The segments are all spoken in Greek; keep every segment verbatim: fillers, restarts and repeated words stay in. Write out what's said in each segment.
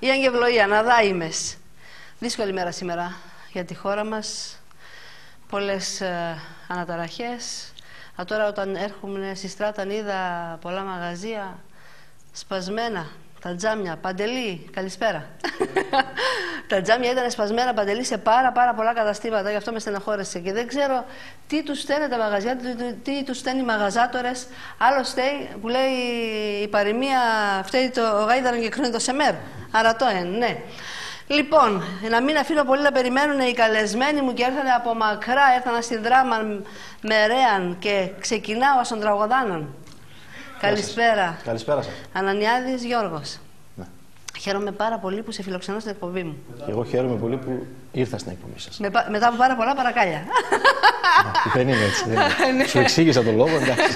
Η Αγγευλοεία, Αναδάημες. Δύσκολη μέρα σήμερα για τη χώρα μας. Πολλές ε, αναταραχές. Α, τώρα όταν έρχομαι στη Στράτα είδα πολλά μαγαζία σπασμένα. Τα τζάμια, Παντελή, καλησπέρα. Τα τζάμια ήταν σπασμένα, Παντελή, σε πάρα πάρα πολλά καταστήματα, γι' αυτό με στεναχώρεσε. Και δεν ξέρω τι τους στέλνει τα μαγαζιά, τι, τι τους στέλνει οι μαγαζάτορες. Άλλο στέει που λέει η παροιμία, φταίει το γάιδαρο και κρίνει το σεμέρ. Αρατό εν, ναι. Λοιπόν, να μην αφήνω πολύ να περιμένουν οι καλεσμένοι μου και έρθανε από μακρά, έρθανε στην Δράμα με Ρέαν και ξεκινάω στον Τραγωδάνων. Καλησπέρα. Καλησπέρα σας. Ανανιάδης Γιώργος. Ναι. Χαίρομαι πάρα πολύ που σε φιλοξενώ στην εκπομπή μου. Και εγώ χαίρομαι πολύ που ήρθα στην εκπομπή σας. Με, μετά από πάρα πολλά παρακάλια. Δεν είναι έτσι. Δεν είναι. Σου εξήγησα τον λόγο, εντάξει.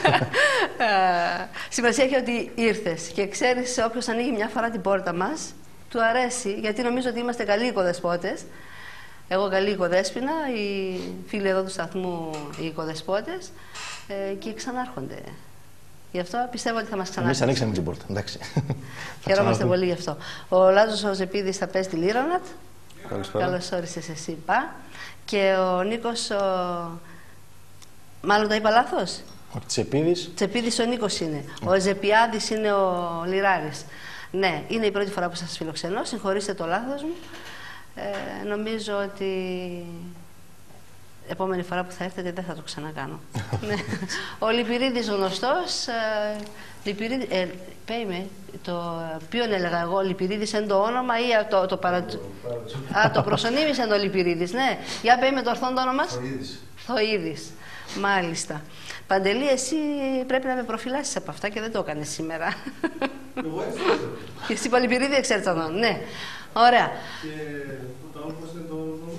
Σημασία έχει ότι ήρθες και ξέρεις, όποιος ανοίγει μια φορά την πόρτα μας, του αρέσει, γιατί νομίζω ότι είμαστε καλοί οικοδεσπότες. Εγώ καλή οικοδέσποινα, οι φίλοι εδώ του σταθμού οι οικοδεσπότες ε, και ξανάρχονται. Γι' αυτό πιστεύω ότι θα μας ξανάρθει. Εμείς ανοίξαμε την πόρτα, εντάξει. Χαιρόμαστε πολύ γι' αυτό. Ο Λάζος ο Ζεπίδης θα παίζει τη Λίρονατ. Καλησπέρα. Καλώς όρισες εσύ, Πα. Και ο Νίκος, ο... μάλλον τα είπα λάθος. Ο Τσεπίδης. Τσεπίδης ο Νίκος είναι. Mm. Ο Ζεπιάδης είναι ο Λιράρης. Ναι, είναι η πρώτη φορά που σας φιλοξενώ. Συγχωρήστε το λάθος μου. Ε, νομίζω ότι επόμενη φορά που θα έρθετε δεν θα το ξανακάνω. Ναι. Ο Λυπηρίδης γνωστός. Ε, Λυπηρίδη, ε, πέιμε, το ποιον έλεγα εγώ, Λυπηρίδης είναι το όνομα ή το, το παρα... Α, το προσωνύμισε είναι το Λυπηρίδης, ναι. Για πέιμε το ορθόν το όνομα. Θοΐδης. Θοΐδης. Μάλιστα. Παντελή, εσύ πρέπει να με προφυλάσσεις από αυτά και δεν το έκανες σήμερα. Εγώ έτσι το ξέρω. Και εσύ Παλιπηρίδη εξέρτσανον, ναι. Ωραία. Και το άλλο πώς είναι το όνομα.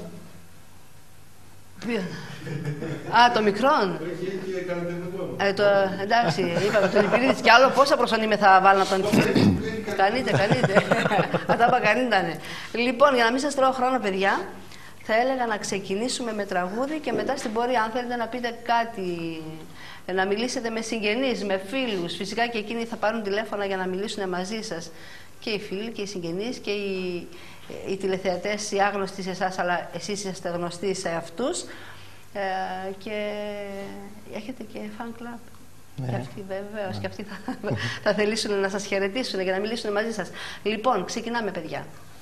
Ποιο? Α, το μικρόν. Έχει και καλλιτεχνικό. Ε, το, εντάξει, είπαμε το Λυπηρίδης και άλλο πόσα προσωνύμια θα βάλω να τον... Κανείτε, κανείτε. Αυτά είπα κανήτανε. Λοιπόν, για να μην σας τρώω χρόνο, παιδιά, θα έλεγα να ξεκινήσουμε με τραγούδι και μετά στην πορεία, αν θέλετε να πείτε κάτι, να μιλήσετε με συγγενείς, με φίλους. Φυσικά και εκείνοι θα πάρουν τηλέφωνα για να μιλήσουν μαζί σας. Και οι φίλοι και οι συγγενείς και οι, οι τηλεθεατές, οι άγνωστοι σε εσάς, αλλά εσείς είστε γνωστοί σε αυτούς. Ε, και έχετε και fan club. Ναι. Και αυτοί βεβαίως, ναι. Και αυτοί θα, θα θελήσουν να σας χαιρετήσουν και να μιλήσουν μαζί σας. Λοιπόν, ξεκινάμε, παιδιά.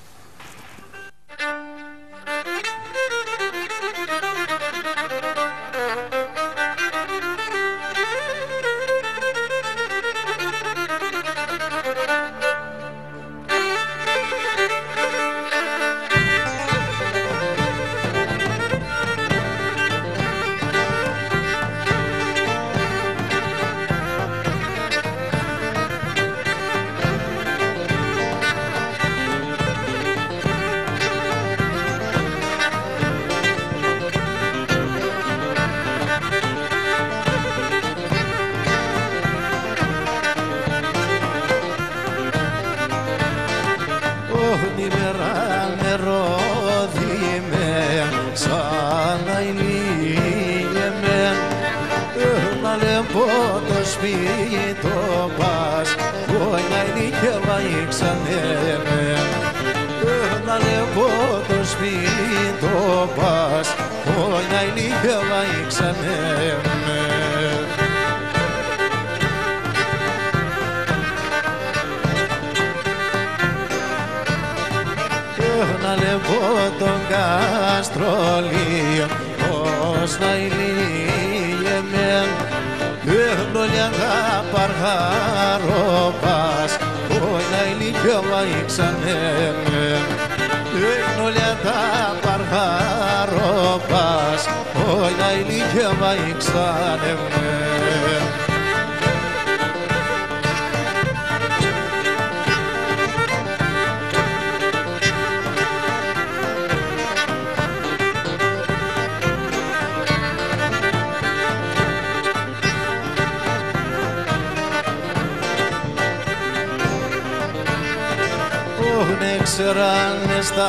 Ξέρανε στα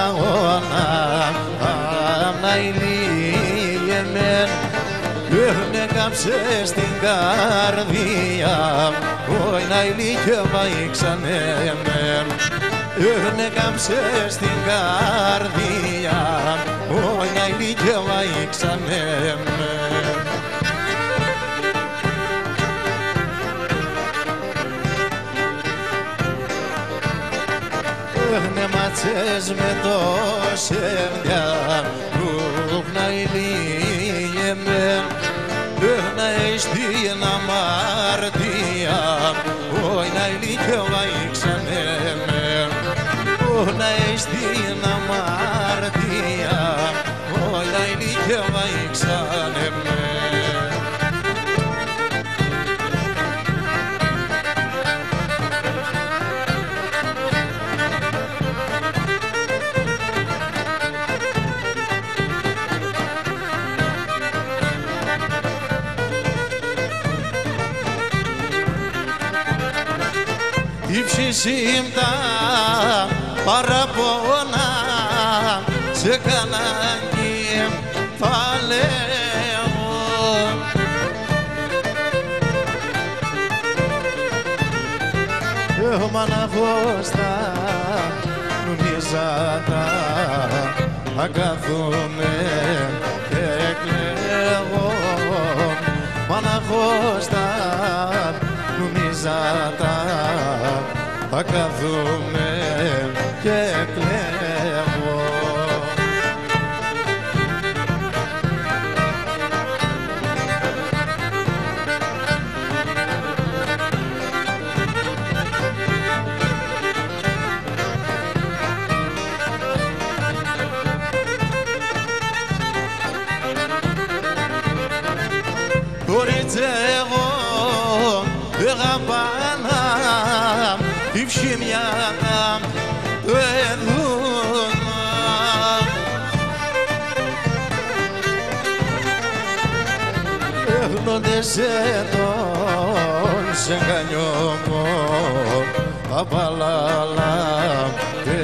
αιώνα να ηλίεμεν με κάψε στην καρδία oi να ηλίχευα ήξανεμεν Έρνεκαμψε στην καρδιά Όνια ηλικία βαΐξανε με. Έρνε ματσές με το σέρδια Ρούχνα ηλίγε με. Έρνα στην αμαρτία Όνια ηλικία βαΐξανε με. Όνια στην αμαρτία Όνια ηλικία βαΐξανε με. Υψισύμπτα παραπονά σε κανένα κεφαλαίο Μαναβώ στα νομίζατα αγκαθούμε και κλαίγω Μαναβώ στα νομίζατα θα καθούμε και κλαίω. Κορίτσες εγώ αγαπάνα η ψημιά του εδούνα Έρνονται σε τον σεγκανιόμο απαλάλα και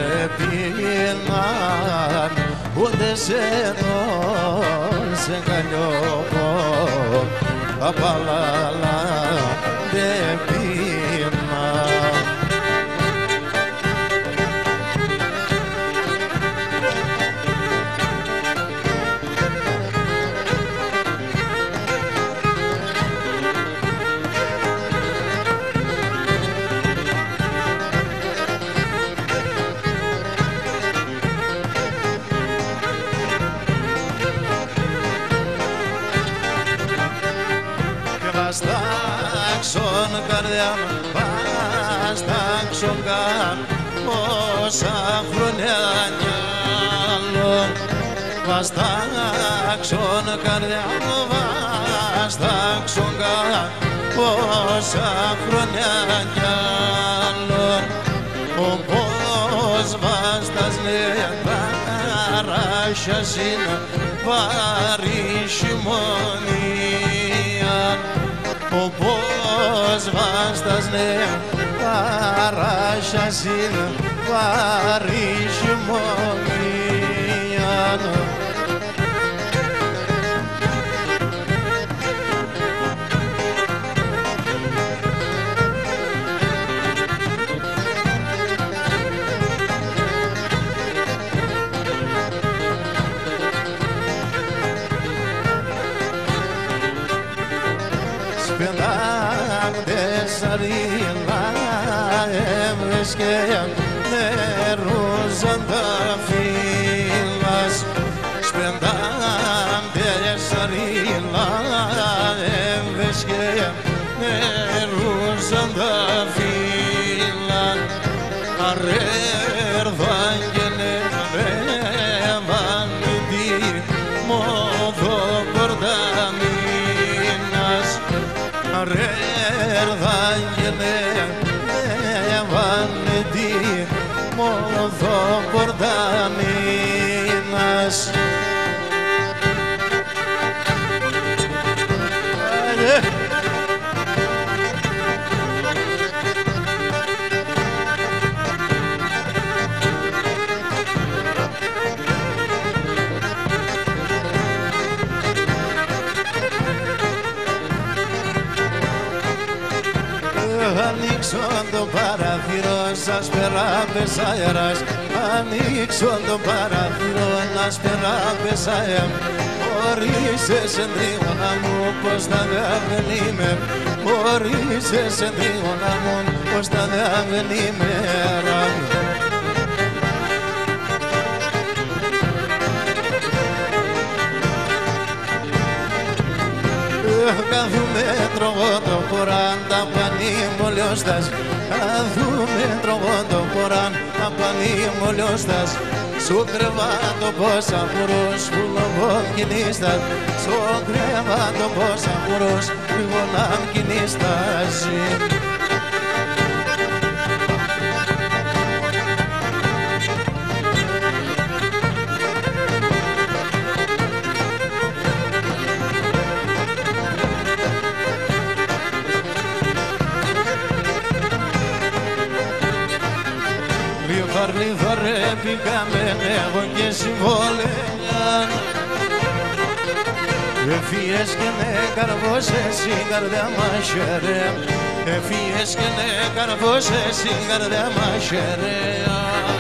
πίναν Έρνονται σε τον σεγκανιόμο απαλάλα και πίναν Βαστάξον καρδιά μου, βαστάξον καν όσα χρόνια κι άλλο Βαστάξον καρδιά μου, βαστάξον καν όσα χρόνια κι άλλο Όπως βάστας λέει παράσιας είναι βαρύ χειμωνία Όπως βάστας ναι παράσιας είναι βαρύ χειμωνία Τεσσαρίνα έβρισκε νερούζαν τα φύλας Σπεντάμ τεσσαρίνα έβρισκε νερούζαν τα φύλας Αρέρδαν και νερεύαν τη μόδο κορδαμίνας Αρέρδαν και νερεύαν τη μόδο κορδαμίνας Ανοίξω το παραθυρό ασπεράπες αέρας, ανοίξω το παράθυρο να ασπεράπες αέρας. Χωρίσες εντρίωνα μου, πως θα δεν είμαι. Χωρίσες εντρίωνα μου, πως θα δεν είμαι. Καθούμε τρώγω το Κοράν, τα πανί μου λιώστας. Καθούμε τρώγω το Κοράν, τα πανί μου λιώστας. Σου κρεβάτω πόσα μουρούς που λόγω κινήστας. Σου κρεβάτω πόσα μουρούς που λόγω κινήστας. Λιθαρέ πήγαμε εγώ και συμβόλαια. Εφίες και ναι καρβώσες η καρδιά μας χερέα. Εφίες και ναι καρβώσες η καρδιά μας χερέα.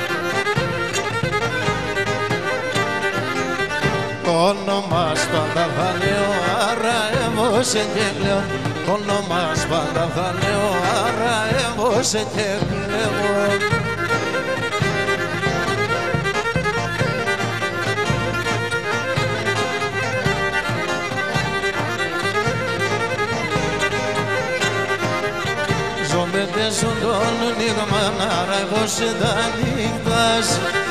Το όνομα πάντα θα λέω, άρα εγώ σε και κλαίω. Το όνομα πάντα θα λέω, άρα εγώ σε και κλαίω. Στον τόνο νίγμανάρα εγώ σε τα νύχτας.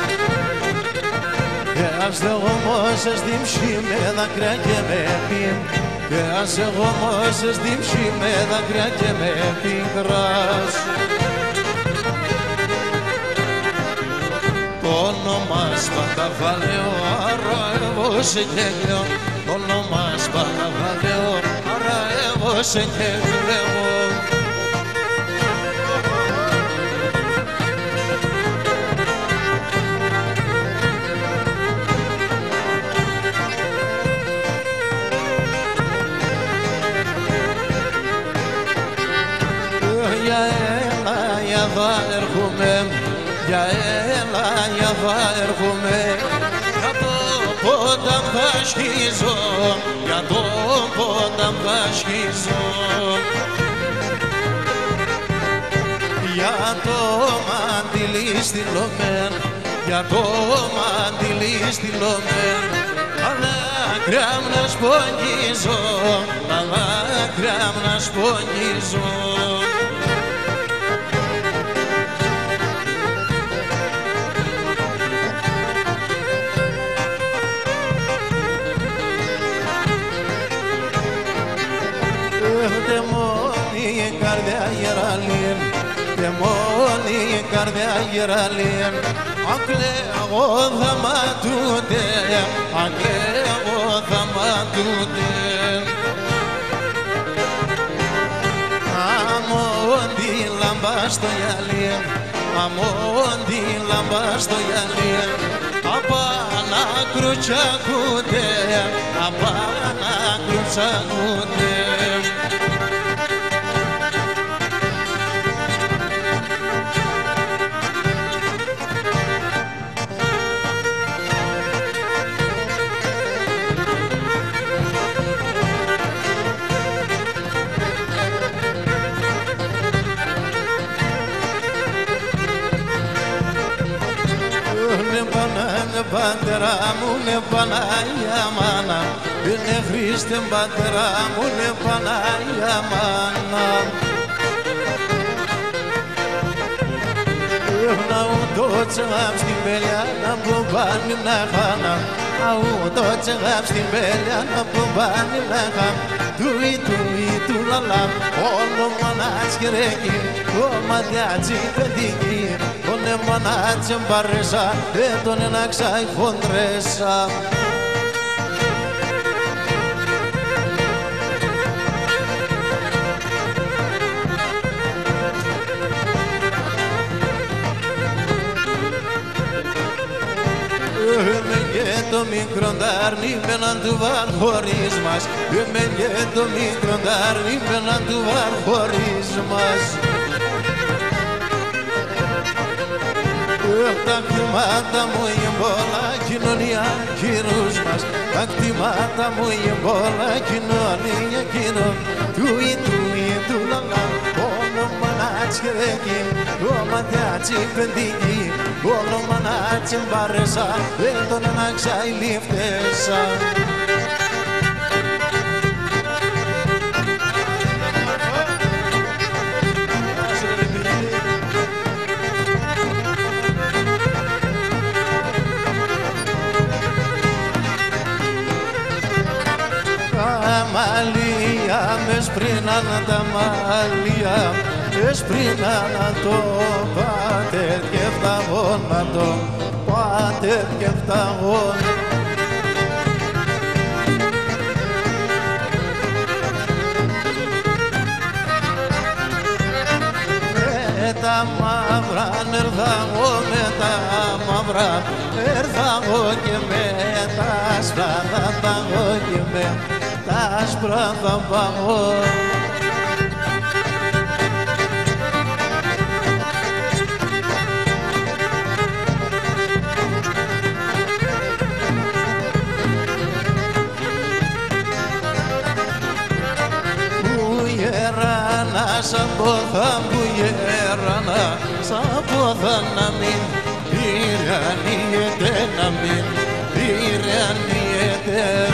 Και ας εγώ μόσες δίμψη με δάκρυα και με πιν. Και ας εγώ μόσες δίμψη με δάκρυα και με πικράς. Το όνομα πάντα θα λέω, άρα εγώ σε και κλαίω. Το όνομα πάντα θα λέω, άρα εγώ σε και κλαίω. Για έλα, για θα έρχομαι. Για το πότα θα σχίζω, για το πότα θα σχίζω. Για το μαντιλί στυλωμέν, για το μαντιλί στυλωμέν. Τα δάκρυα μου να σπογγίζω, τα δάκρυα μου να σπογγίζω. Και μόνη η καρδιά γεραλήν. Ακλαίω θα ματούτε, ακλαίω θα ματούτε. Αμόν τη λαμπά στο γυαλί, αμόν τη λαμπά στο γυαλί. Απάνα κρουτσακούτε, απάνα κρουτσακούτε. Πατέρα μου είναι Παναγία Μάνα, είναι Χριστέ πατέρα μου είναι Παναγία Μάνα. Να ούτω τσεγάπ στην πέλια να μπουμπάνει να χάνα. Να ούτω τσεγάπ στην πέλια να μπουμπάνει να χάνα. Τουι τουι του λαλάμ, όλο μανάτς και ρέκι, το ματιάτσι παιδική. Τον εμανάτσεν παρέσα, δεν τον ενάξα η φοντρέσα. Είμαι και το μικρό ντάρνι με έναν του βαρ χωρίς μας. Είμαι και το μικρό ντάρνι με έναν του βαρ χωρίς μας. τα κτήματα μου η εμπόλα κοινωνία κοινούς μας. Τα κτήματα μου η εμπόλα κοινωνία κοινών. Τούι τούι του λαλά, όλο μανάτσι ρεκί, το ματιάτσι πεντική, όλο μανάτσι μπαρέσα, δεν τον ανάξα η λιφτέσα. Μαλία, με σπρίνανα τα μαλλιά, με σπρίνανα το πάτερ και φταγώνα το πάτερ και φταγώνα. Με τα μαύρα έρθα εγώ, με τα μαύρα έρθα εγώ και με τα άσπρα θα παγώ και με τα άσπρα θα παγώ. Που γεράνα σαν πόθα, που γεράνα σαν πόθα να μην τυραννιέται, να μην τυραννιέται.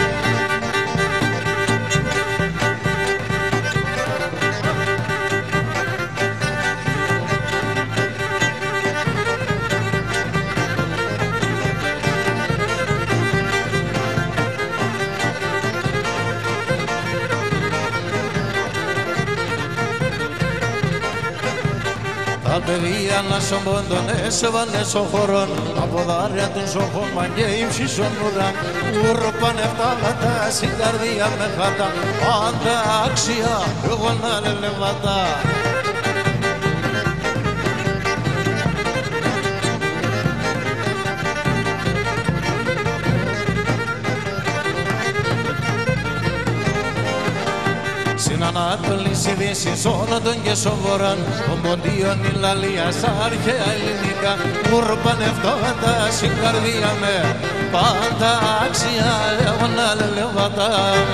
Τα παιδιά να σομποντωνές έβανε σοχωρών, από δάρια των σοχωμαν και ύψισον ουραν. Ούρπαν εφτάλατα στην καρδία με χάτα, πάντα άξια εγώ να λελεβατά. Στην Ανατολή, στη Δύση, σ' όλο τον και σοβοράν, των ποντίων η λαλία στα αρχαία ελληνικά. Ούρπαν εφτώματα στην καρδία με, πάντα άξια εγώ να λελεβατά.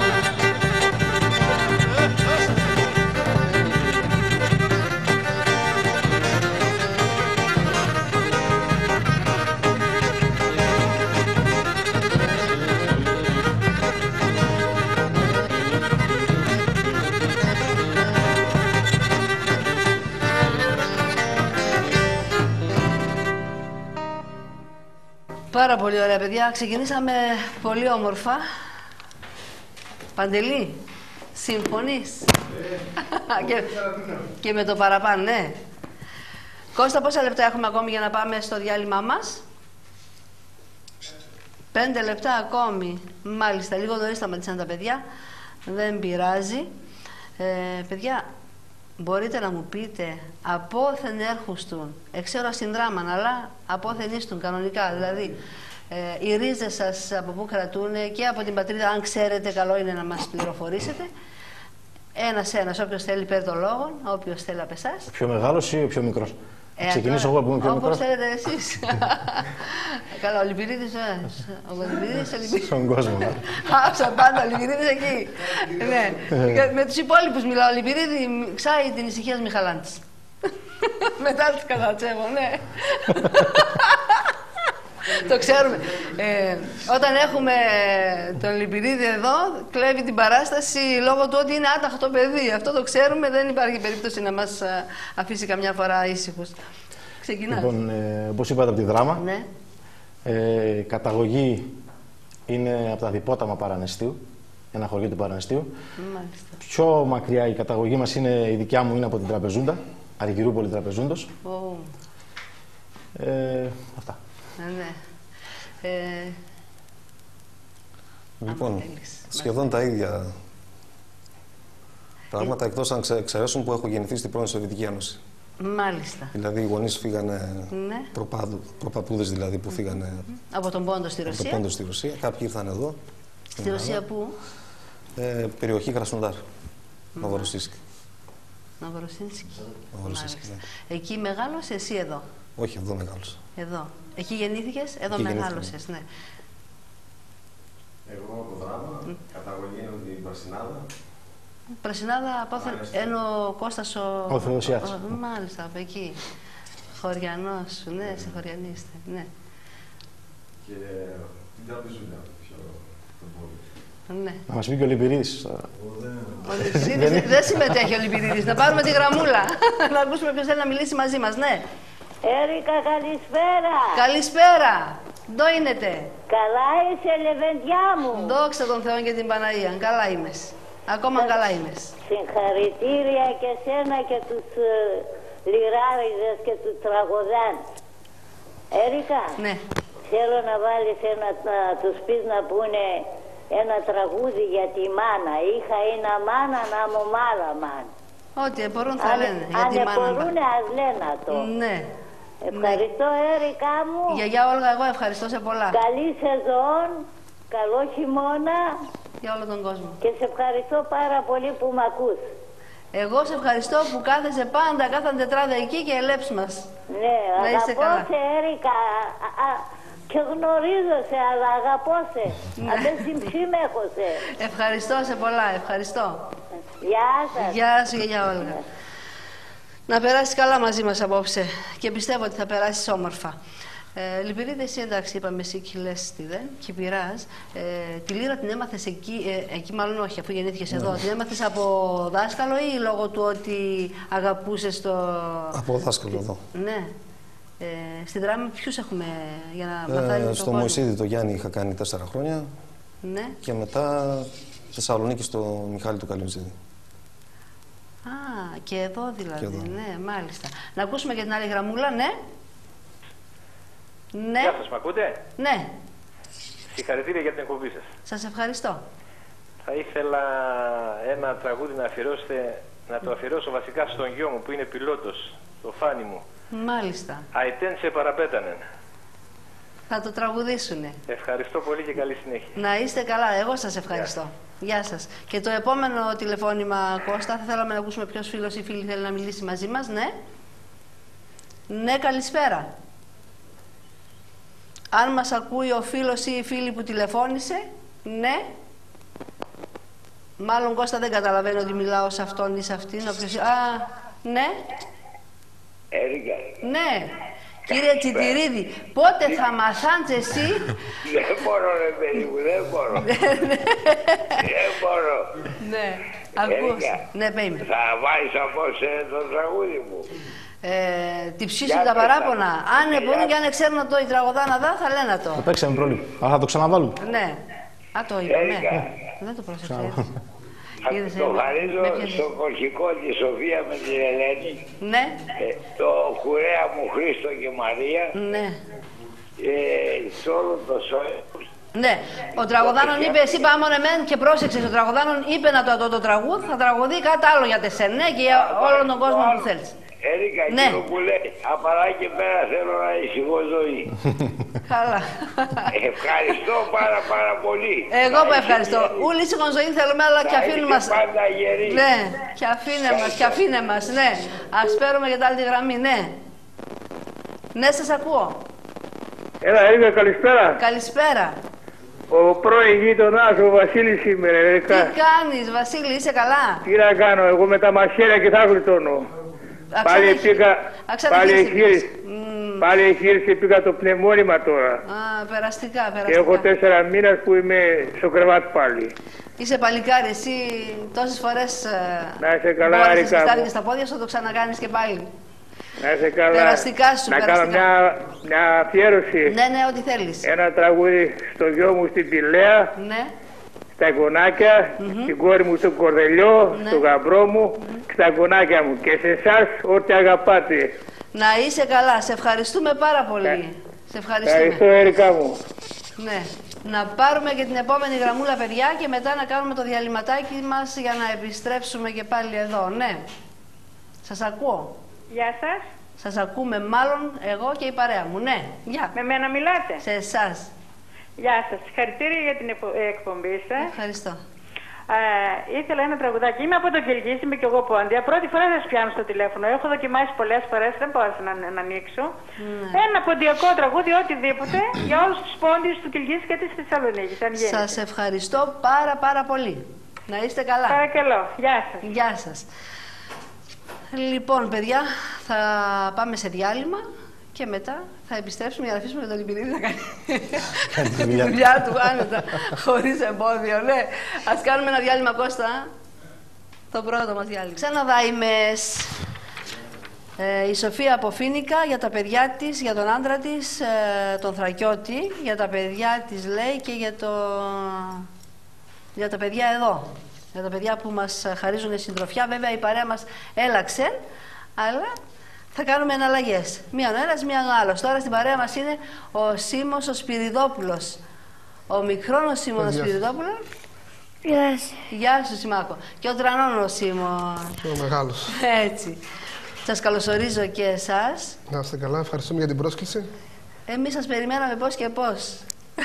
Πάρα πολύ ωραία, παιδιά. Ξεκινήσαμε πολύ όμορφα. Παντελή, συμφωνείς? και, και με το παραπάνω, ναι. Κώστα, πόσα λεπτά έχουμε ακόμη για να πάμε στο διάλειμμα μας? Πέντε λεπτά ακόμη. Μάλιστα, λίγο νωρίς σταματήσαν τα παιδιά. Δεν πειράζει. Ε, παιδιά, μπορείτε να μου πείτε απόθεν έρχουστουν, εξέρα στην δράμαν, αλλά απόθεν ίστουν κανονικά, δηλαδή ε, οι ρίζες σας από πού κρατούνε και από την πατρίδα, αν ξέρετε, καλό είναι να μας πληροφορήσετε. Ένας-ένας, όποιος θέλει παίρνει το λόγο, όποιος θέλει από εσάς. Ο πιο μεγάλος ή ο πιο μικρός? Ε, Ξεκινήσω εγώ που είμαι πιο όπως μικρός. Όπως θέλετε εσείς. Καλά, ο Λυπηρίδης, ο Λυπηρίδης, ο Λυπηρίδης. Στον κόσμο. Άψα πάντα, ο Λυπηρίδης εκεί. Ναι. Με τους υπόλοιπους μιλάω, ο Λυπηρίδη ξάει την ησυχία Μιχαλάντης. Μετά τους κατατσεύω, ναι. Το ξέρουμε. Ε, όταν έχουμε τον Λυπηρίδη εδώ, κλέβει την παράσταση λόγω του ότι είναι άταχτο παιδί. Αυτό το ξέρουμε, δεν υπάρχει περίπτωση να μας αφήσει καμιά φορά ήσυχους. Ξεκινάς. Λοιπόν, ε, όπως είπατε από τη Δράμα, ναι. ε, καταγωγή είναι από τα Διπόταμα Παρανεστίου, ένα χωριό του Παρανεστίου. Μάλιστα. Πιο μακριά η καταγωγή μας είναι, η δικιά μου είναι από την Τραπεζούντα, Αργυρούπολη Τραπεζούντος. Oh. Ε, αυτά. Ναι. Ε, λοιπόν, σχεδόν τα ίδια πράγματα, εκτός αν εξαιρέσουν που έχω γεννηθεί στην πρώην Σοβιετική Ένωση. Μάλιστα. Δηλαδή οι γονείς φύγανε, ναι. προπάδου, προπαπούδες δηλαδή που φύγανε από τον Πόντο στη Ρωσία. Από τον Πόντο στη Ρωσία. Κάποιοι ήρθαν εδώ. Στη Ρωσία πού? Ε, περιοχή Κρασνοντάρ, Νοβοροσίσκ. Νοβοροσίσκ. Ναι. Εκεί μεγάλωσε, εσύ εδώ? Όχι, εδώ μεγάλωσα. Εδώ. Εκεί γεννήθηκες, εδώ Εκεί μεγάλωσες, ναι. Εγώ από δράμα, mm. καταγωγή είναι την Πρασινάδα. Πρασινάδα, είναι ο Κώστας ο... Ο Θεοδοσιάτης. Ο... Μάλιστα, από εκεί. Χωριανός σου, ναι, σε χωριανή είστε, ναι. Και την τραπεζούλα, πιο το πόλι. Ναι. Να μας πει και ο Λιμπηρίδης. Ο Λιμπηρίδης δεν συμμετέχει ο Λιμπηρίδης. Να πάρουμε τη γραμμούλα. Να ακούσουμε ποιος θέλει να μιλήσει μαζί μας, ναι. Έρικα, καλησπέρα. Καλησπέρα. Ντόινετε. Καλά είσαι, λεβεντιά μου. Δόξα τον Θεό και την Παναγία. Καλά είμαι. Ακόμα Σα... καλά είμαι. Συγχαρητήρια και σένα και τους uh, λιράριδες και τους τραγωδάνους. Έρικα, ναι. Θέλω να βάλεις ένα, να τους πεις να πούνε ένα τραγούδι για τη μάνα. Είχα ένα μάνα να μου μάλα μάνα. Ό,τι μπορούν θα αν, λένε. Αν για τη μάνα μπορούν ας λένε το. Ναι. Ευχαριστώ, ναι. Έρικα μου. Γιαγιά Όλγα, εγώ ευχαριστώ σε πολλά. Καλή σεζόν, καλό χειμώνα. Για όλο τον κόσμο. Και σε ευχαριστώ πάρα πολύ που μ' ακούς. Εγώ σε ευχαριστώ που κάθεσαι πάντα, κάθε τετράδα εκεί και ελέψει μας. Ναι, να είστε αγαπώ καλά. σε, Έρικα. Α, α, και γνωρίζω σε, αλλά αγαπώ σε. Αν δεν συμψήμεχω σε. Ευχαριστώ σε πολλά, ευχαριστώ. Γεια σας. Γεια σου, γιαγιά Όλγα. Να περάσεις καλά μαζί μας απόψε και πιστεύω ότι θα περάσεις όμορφα. Ε, Λιπηρίδη, εσύ εντάξει, είπαμε εσύ Κιλές στη ΔΕ, Κυπηράς. Ε, τη λύρα την έμαθες εκεί, ε, εκεί μάλλον όχι, αφού γεννήθηκες εδώ. Την έμαθες από δάσκαλο ή λόγω του ότι αγαπούσες το... Από δάσκαλο εδώ. Ναι. Ε, στη δράμα ποιους έχουμε για να ε, μαθαίνουμε Στο Μωυσίδη το Γιάννη είχα κάνει τέσσερα χρόνια. Ναι. Και μετά Θεσσαλονίκη στο Μιχάλη του Καλιουτζίδη. Α, και εδώ δηλαδή, και εδώ. Ναι, μάλιστα. Να ακούσουμε και την άλλη γραμμούλα, ναι. Ναι. Γεια σας, μ' ακούτε? Ναι. Συγχαρητήρια για την εκπομπή σας. Σας ευχαριστώ. Θα ήθελα ένα τραγούδι να αφιερώσετε, να το αφιερώσω βασικά στον γιο μου που είναι πιλότος, το Φάνη μου. Μάλιστα. Αετέν σε παραπέτανεν. Θα το τραγουδήσουνε. Ευχαριστώ πολύ και καλή συνέχεια. Να είστε καλά. Εγώ σας ευχαριστώ. Γεια, Γεια σας. Και το επόμενο τηλεφώνημα, Κώστα, θα θέλαμε να ακούσουμε ποιος φίλος ή φίλη θέλει να μιλήσει μαζί μας. Ναι. Ναι, καλησπέρα. Αν μας ακούει ο φίλος ή η φίλη που τηλεφώνησε, ναι. Μάλλον Κώστα δεν καταλαβαίνει ότι μιλάω σε αυτόν ή σε αυτήν. Όποιος... Α, ναι. Έρικα. Ναι. Κύριε Τσιτηρίδη, πότε θα μαθάνεις εσύ... Δεν μπορώ ρε παιδί μου, δεν μπορώ. Δεν μπορώ. Ναι, ακούς. Ναι, πέιμαι. Θα βάλεις απόψε το τραγούδι μου. Ε, τη ψήσουν τα παράπονα. Αν μπορούν και αν ξέρουν το η τραγωδάνα δά, θα λένε το. Θα παίξαμε πρόβλημα. Αλλά θα το ξαναβάλουμε. Ναι. Α, το είπα, ναι. Δεν το πρόσεξα έτσι. Το χαρίζω στο κοχικό τη Σοφία με την Ελένη. Ναι. Ε, το κουρέα μου Χρήστο και Μαρία. Ναι. Ε, σε όλο το σώμα. Ναι. Ο τραγωδάνων είπε, εσύ πάμε μεν και πρόσεξες. Ο τραγωδάνων είπε να το, το, το τραγούδι, θα τραγουδεί κάτι άλλο για τεσσένα, ναι, και για όλο τον κόσμο που θέλεις. Έρικα, ναι. Εκείνο που λέει, απαρά και πέρα θέλω να ησυχώ ζωή. Καλά. Ευχαριστώ πάρα πάρα πολύ. Εγώ που ευχαριστώ. Ούλη ήσυχον ζωή θέλουμε, αλλά και αφήνουμε μας. Πάντα γερή. Ναι, και αφήνε μας, και αφήνε μας, ναι. Ας παίρνουμε και τα άλλη τη γραμμή, ναι. Ναι, σας ακούω. Έλα, Έρικα, καλησπέρα. Καλησπέρα. Ο πρώην γείτονάς, ο Βασίλης σήμερα, Έρικα. Τι κάνεις, Βασίλη, είσαι καλά? Τι να κάνω, εγώ με τα μαχαίρια και θα γλιτώνω. Πάλι πήγα, πάλι εγχείρηση, mm. πάλι εγχείρηση πήγα το πνευμόνημα τώρα. Α, περαστικά, περαστικά. Έχω τέσσερα μήνες που είμαι στο κρεβάτι πάλι. Είσαι παλικάρι, εσύ τόσες φορές να είσαι καλά, Έρικα μου. Στα πόδια σου το ξανακάνεις και πάλι. Να είσαι καλά. Περαστικά σου, να περαστικά. κάνω μια, μια αφιέρωση. Ναι, ναι, ό,τι θέλεις. Ένα τραγούδι στο γιο μου στην Πηλαία. Ναι. Στα γονάκια, mm -hmm. στην κόρη μου στο Κορδελιό, ναι. στο γαμπρό μου, mm -hmm. στα γονάκια μου. Και σε εσάς ό,τι αγαπάτε. Να είσαι καλά. Σε ευχαριστούμε πάρα πολύ. Yeah. Σε ευχαριστούμε. Ευχαριστώ, Έρικα μου. Ναι. Να πάρουμε και την επόμενη γραμμούλα, παιδιά, και μετά να κάνουμε το διαλυματάκι μας για να επιστρέψουμε και πάλι εδώ. Ναι. Σας ακούω. Γεια σας. Σας ακούμε μάλλον εγώ και η παρέα μου. Ναι. Γεια. Με μένα μιλάτε. Σε εσάς. Γεια σας. Συγχαρητήρια για την εκπομπή σας. Ευχαριστώ. Ε, ήθελα ένα τραγουδάκι. Είμαι από τον Κιλγής, είμαι και εγώ πόντια. Πρώτη φορά δεν σας πιάνω στο τηλέφωνο. Έχω δοκιμάσει πολλές φορές, δεν μπόρεσα να, να ανοίξω. Mm. Ένα ποντιακό τραγούδι, οτιδήποτε, για όλους τους πόντιους του Κιλγής και της Θεσσαλονίκης. Σας ευχαριστώ πάρα πάρα πολύ. Να είστε καλά. Παρακαλώ. Γεια σας. Γεια σας. Λοιπόν, παιδιά, θα πάμε σε διάλειμμα. Και μετά θα επιστρέψουμε για να αφήσουμε τον Λιμπηρίδη να κάνει τη δουλειά του άνετα, χωρίς εμπόδιο. Ναι, ας κάνουμε ένα διάλειμμα, Κώστα. Το πρώτο μας διάλειμμα. Ξαναδάιμες. Ε, η Σοφία από Φοίνικα για τα παιδιά της, για τον άντρα της, ε, τον Θρακιώτη, για τα παιδιά της λέει και για, το... για τα παιδιά εδώ. Για τα παιδιά που μας χαρίζουν συντροφιά. Βέβαια η παρέα μας έλαξε, αλλά... θα κάνουμε εναλλαγές. Μία ο ένας, μία ο άλλος. Τώρα στην παρέα μας είναι ο Σίμος ο Σπυριδόπουλος. Ο μικρόν ο Σίμων ο Σπυριδόπουλος. Γεια σου. Γεια σου, Σιμάκο. Και ο τρανόν ο Σίμων. Και ο μεγάλος. Έτσι. Σας καλωσορίζω και εσάς. Να είστε καλά, ευχαριστούμε για την πρόσκληση. Εμείς σας περιμέναμε πώς και πώς.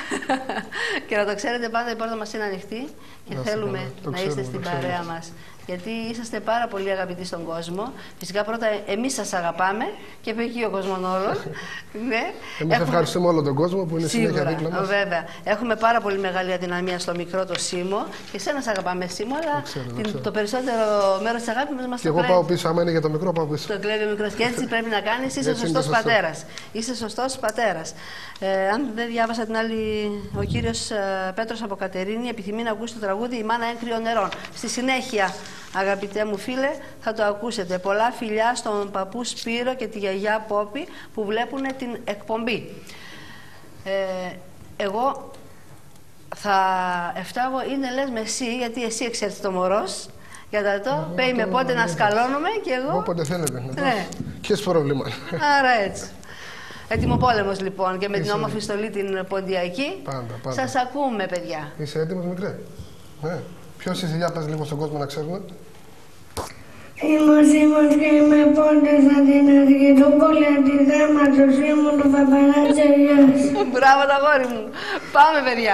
Και να το ξέρετε, πάντα η πόρτα μας είναι ανοιχτή και να θέλουμε να ξέρουμε, είστε στην παρέα μας. Γιατί είσαστε πάρα πολύ αγαπητοί στον κόσμο. Φυσικά πρώτα εμείς σας αγαπάμε και εκεί ο κόσμος όλων. Ναι. Εμείς έχουμε... ευχαριστούμε όλο τον κόσμο που είναι συνέχεια δίπλα μας. Βέβαια. Έχουμε πάρα πολύ μεγάλη αδυναμία στο μικρό το Σίμο. Και εσένα σ' αγαπάμε, Σίμο, αλλά ξέρω, την, το περισσότερο μέρος της αγάπης μας μας και το εγώ πάω πίσω, άμα είναι για το μικρό πάω πίσω. Το κλέβει ο μικρός. Και έτσι πρέπει να κάνεις, είσαι σωστός πατέρας. Είσαι σωστός πατέρας. Ε, αν δεν διάβασα την άλλη, ο κύριος ε, Πέτρος από Κατερίνη επιθυμεί να ακούσει το τραγούδι «Η μάνα έγκριων νερών». Στη συνέχεια, αγαπητέ μου φίλε, θα το ακούσετε. Πολλά φιλιά στον παππού Σπύρο και τη γιαγιά Πόπη που βλέπουν την εκπομπή. Ε, εγώ θα εφτάγω, είναι λες με εσύ, γιατί εσύ εξέρθει το μωρός. Για τα το, πέει με πότε να σκαλώνουμε και εγώ... Όποτε θέλετε. Ναι. Ποιες πρόβλημα. Άρα έτσι. Έτοιμο πόλεμος λοιπόν και με Είσαι... την όμορφη στολή την ποντιακή. Πάντα, πάντα. Σας ακούμε, παιδιά. Είσαι έτοιμος, μικρέ? Ναι. Ποιος είσαι, για πες λίγο στον κόσμο να ξέρουμε. Είμαι ο Σίμος και είμαι πόντος από την Αργυρούπολη, αντιδάματος ήμουν του Παπαράτσογιάς. Μπράβο τα γόρι μου. Πάμε, παιδιά.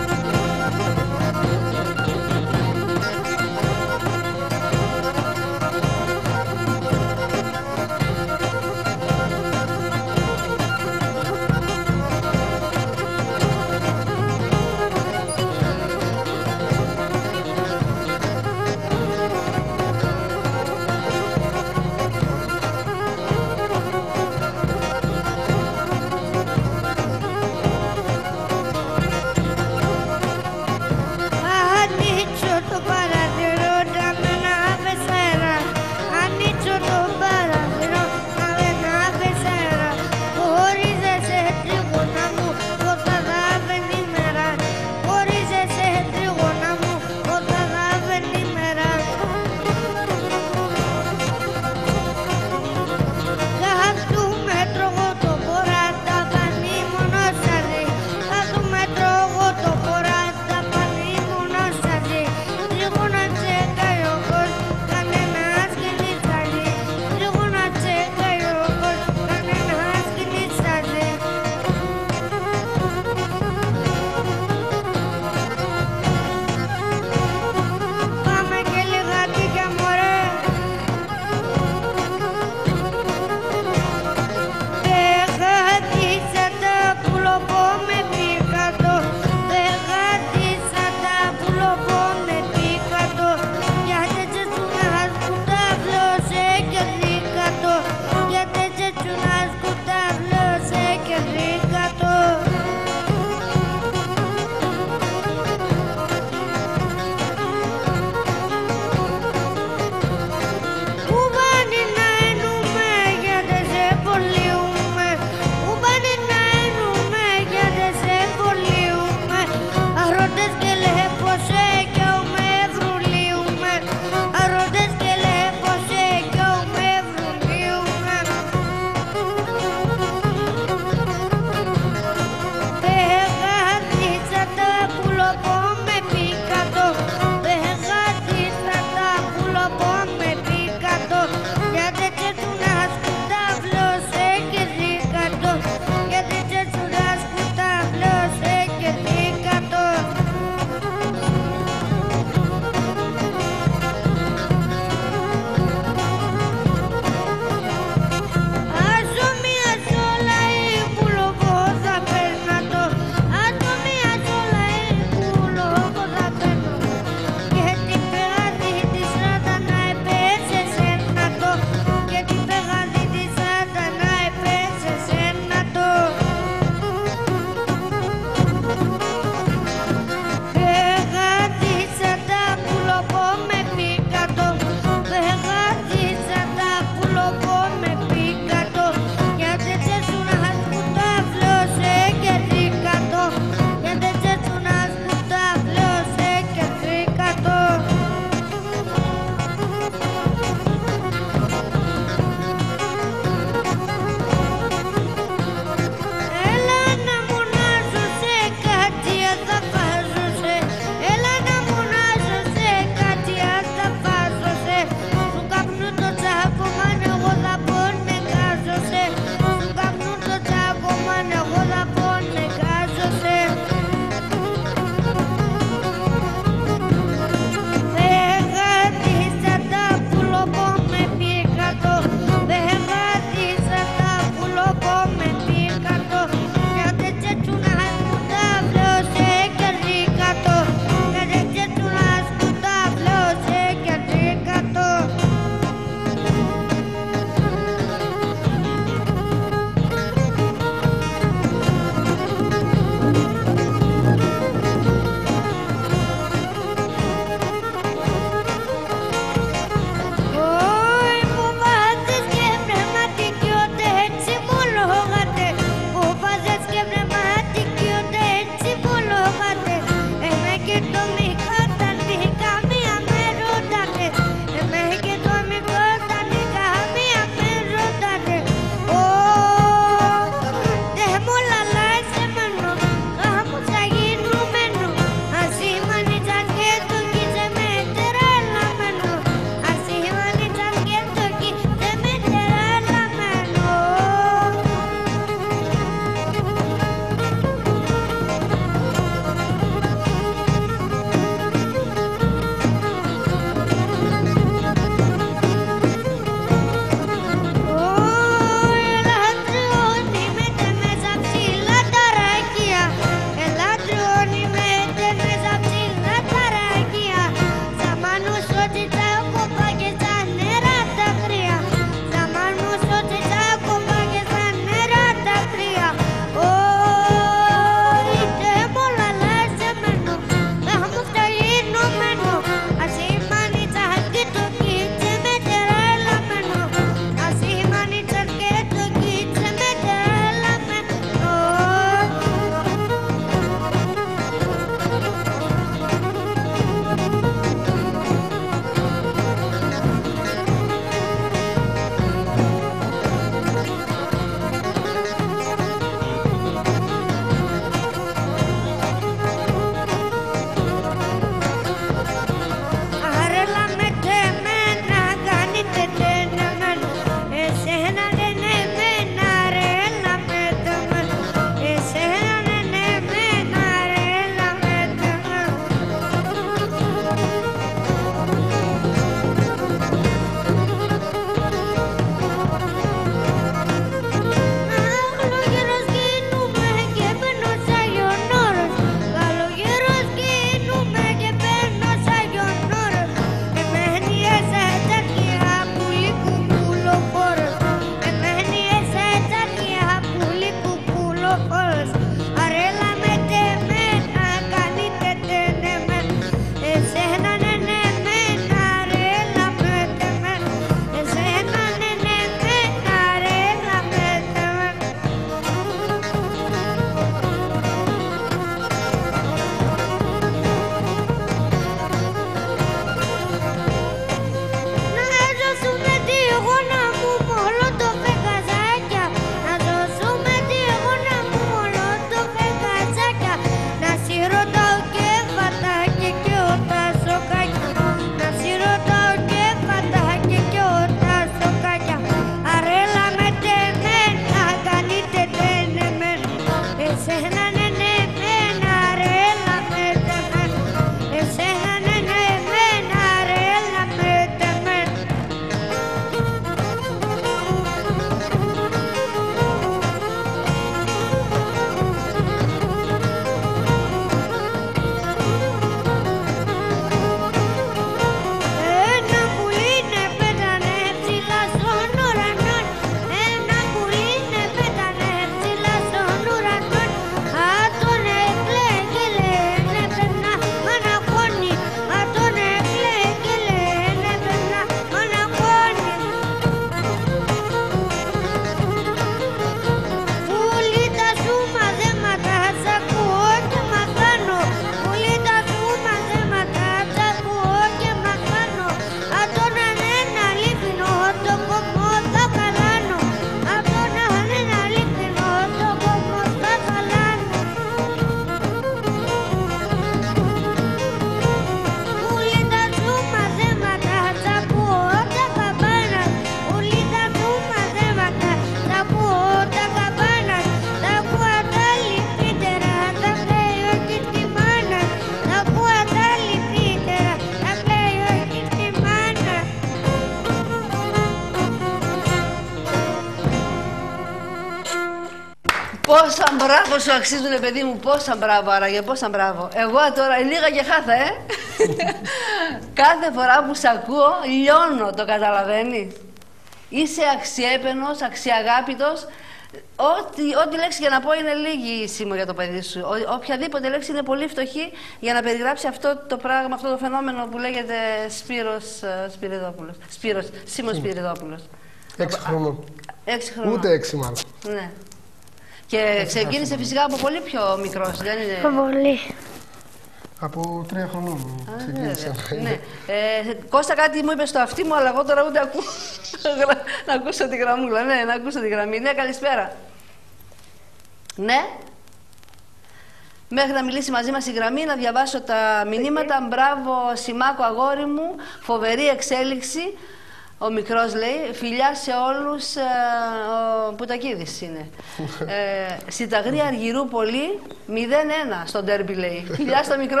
Πόσα μπράβο σου αξίζουνε, παιδί μου, πόσα μπράβο, άραγε, πόσα μπράβο. Εγώ τώρα λίγα και χάθα, ε. Κάθε φορά που σ' ακούω, λιώνω, το καταλαβαίνεις. Είσαι αξιέπαινος, αξιαγάπητος. Ό,τι, ό,τι λέξη για να πω είναι λίγη, Σίμω, για το παιδί σου. Ο, οποιαδήποτε λέξη είναι πολύ φτωχή για να περιγράψει αυτό το πράγμα, αυτό το φαινόμενο που λέγεται Σπύρος uh, Σπυριδόπουλος. Σπύρος, Σίμος Σπυριδόπουλος. Έξι χρονών. Έξι χρονών. Ούτε έξι μάλλον. Ναι. Και ξεκίνησε φυσικά από πολύ πιο μικρός, δεν είναι? Από πολύ. Από τρία χρονών ξεκίνησα. Ναι. Ε, Κώστα, κάτι μου είπε στο αυτί μου, αλλά εγώ τώρα ούτε ακούω. Να ακούσω τη γραμμούλα. Ναι, να ακούσω τη γραμμή. Ναι, καλησπέρα. Ναι. Μέχρι να μιλήσει μαζί μας η γραμμή, να διαβάσω τα μηνύματα. Μπράβο, Σιμάκο, αγόρι μου. Φοβερή εξέλιξη. Ο μικρός λέει, φιλιά σε όλους, ε, ο Πουτακίδης είναι. Ε, Συνταγρή Αργυρούπολη, μηδέν ένα στο ντέρμπι λέει. Φιλιά στο μικρό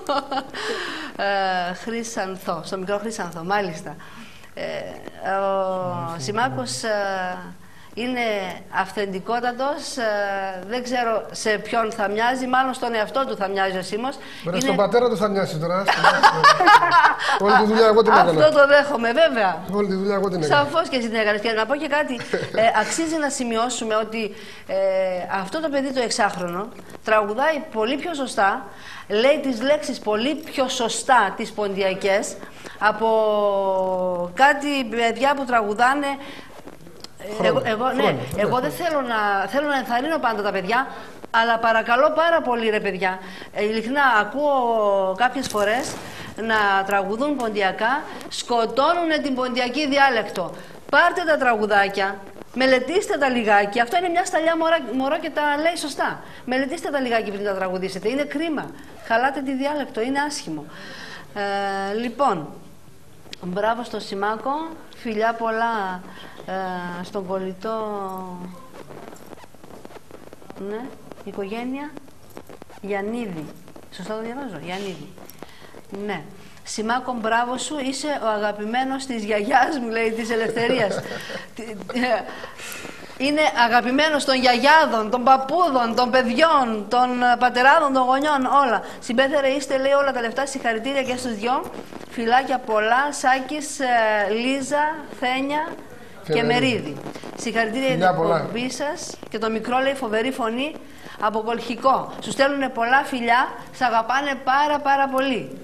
ε, Χρυσανθό, στο μικρό Χρυσανθό, μάλιστα. Ε, ο Σιμάκος ε, είναι αυθεντικότατος, ε, δεν ξέρω σε ποιον θα μοιάζει, μάλλον στον εαυτό του θα μοιάζει ο Σίμος. Μπορεί είναι... στον πατέρα του θα μοιάζει τώρα. Όλη τη δουλειά εγώ την έκανα. Αυτό το δέχομαι, βέβαια. Όλη τη δουλειά εγώ την έκανα. Σαφώς και εσύ την έκανες. Και να πω και κάτι, ε, αξίζει να σημειώσουμε ότι ε, αυτό το παιδί το εξάχρονο τραγουδάει πολύ πιο σωστά, λέει τις λέξεις πολύ πιο σωστά τις ποντιακές από κάτι παιδιά που τραγουδάνε. Εγώ, εγώ, ναι, εγώ δεν θέλω να, θέλω να ενθαρρύνω πάντα τα παιδιά, αλλά παρακαλώ πάρα πολύ, ρε παιδιά, ε, ειλικρινά ακούω κάποιες φορές να τραγουδούν ποντιακά, σκοτώνουν την ποντιακή διάλεκτο. Πάρτε τα τραγουδάκια, μελετήστε τα λιγάκι, αυτό είναι μια σταλιά μωρά, μωρό και τα λέει σωστά. Μελετήστε τα λιγάκι πριν τα τραγουδήσετε, είναι κρίμα. Χαλάτε τη διάλεκτο, είναι άσχημο. Ε, λοιπόν, μπράβο στο Σιμάκο, φιλιά πολλά ε, στον κολλητό, ναι, οικογένεια Γιαννίδη. Σωστά το διαβάζω, Γιαννίδη. Ναι. Σιμάκο, μπράβο σου, είσαι ο αγαπημένος της γιαγιάς μου, λέει, της Ελευθερίας. Είναι αγαπημένος των γιαγιάδων, των παππούδων, των παιδιών, των πατεράδων, των γονιών, όλα. Συμπέθερε είστε, λέει, όλα τα λεφτά, συγχαρητήρια και στους δυο. Φιλάκια πολλά, Σάκης, Λίζα, Θένια και, και Μερίδη. Συγχαρητήρια για την εκπομπή σας και το μικρό, λέει, φοβερή φωνή από Κολχικό. Σου στέλνουν πολλά φιλιά, σ' αγαπάνε πάρα πάρα πολύ.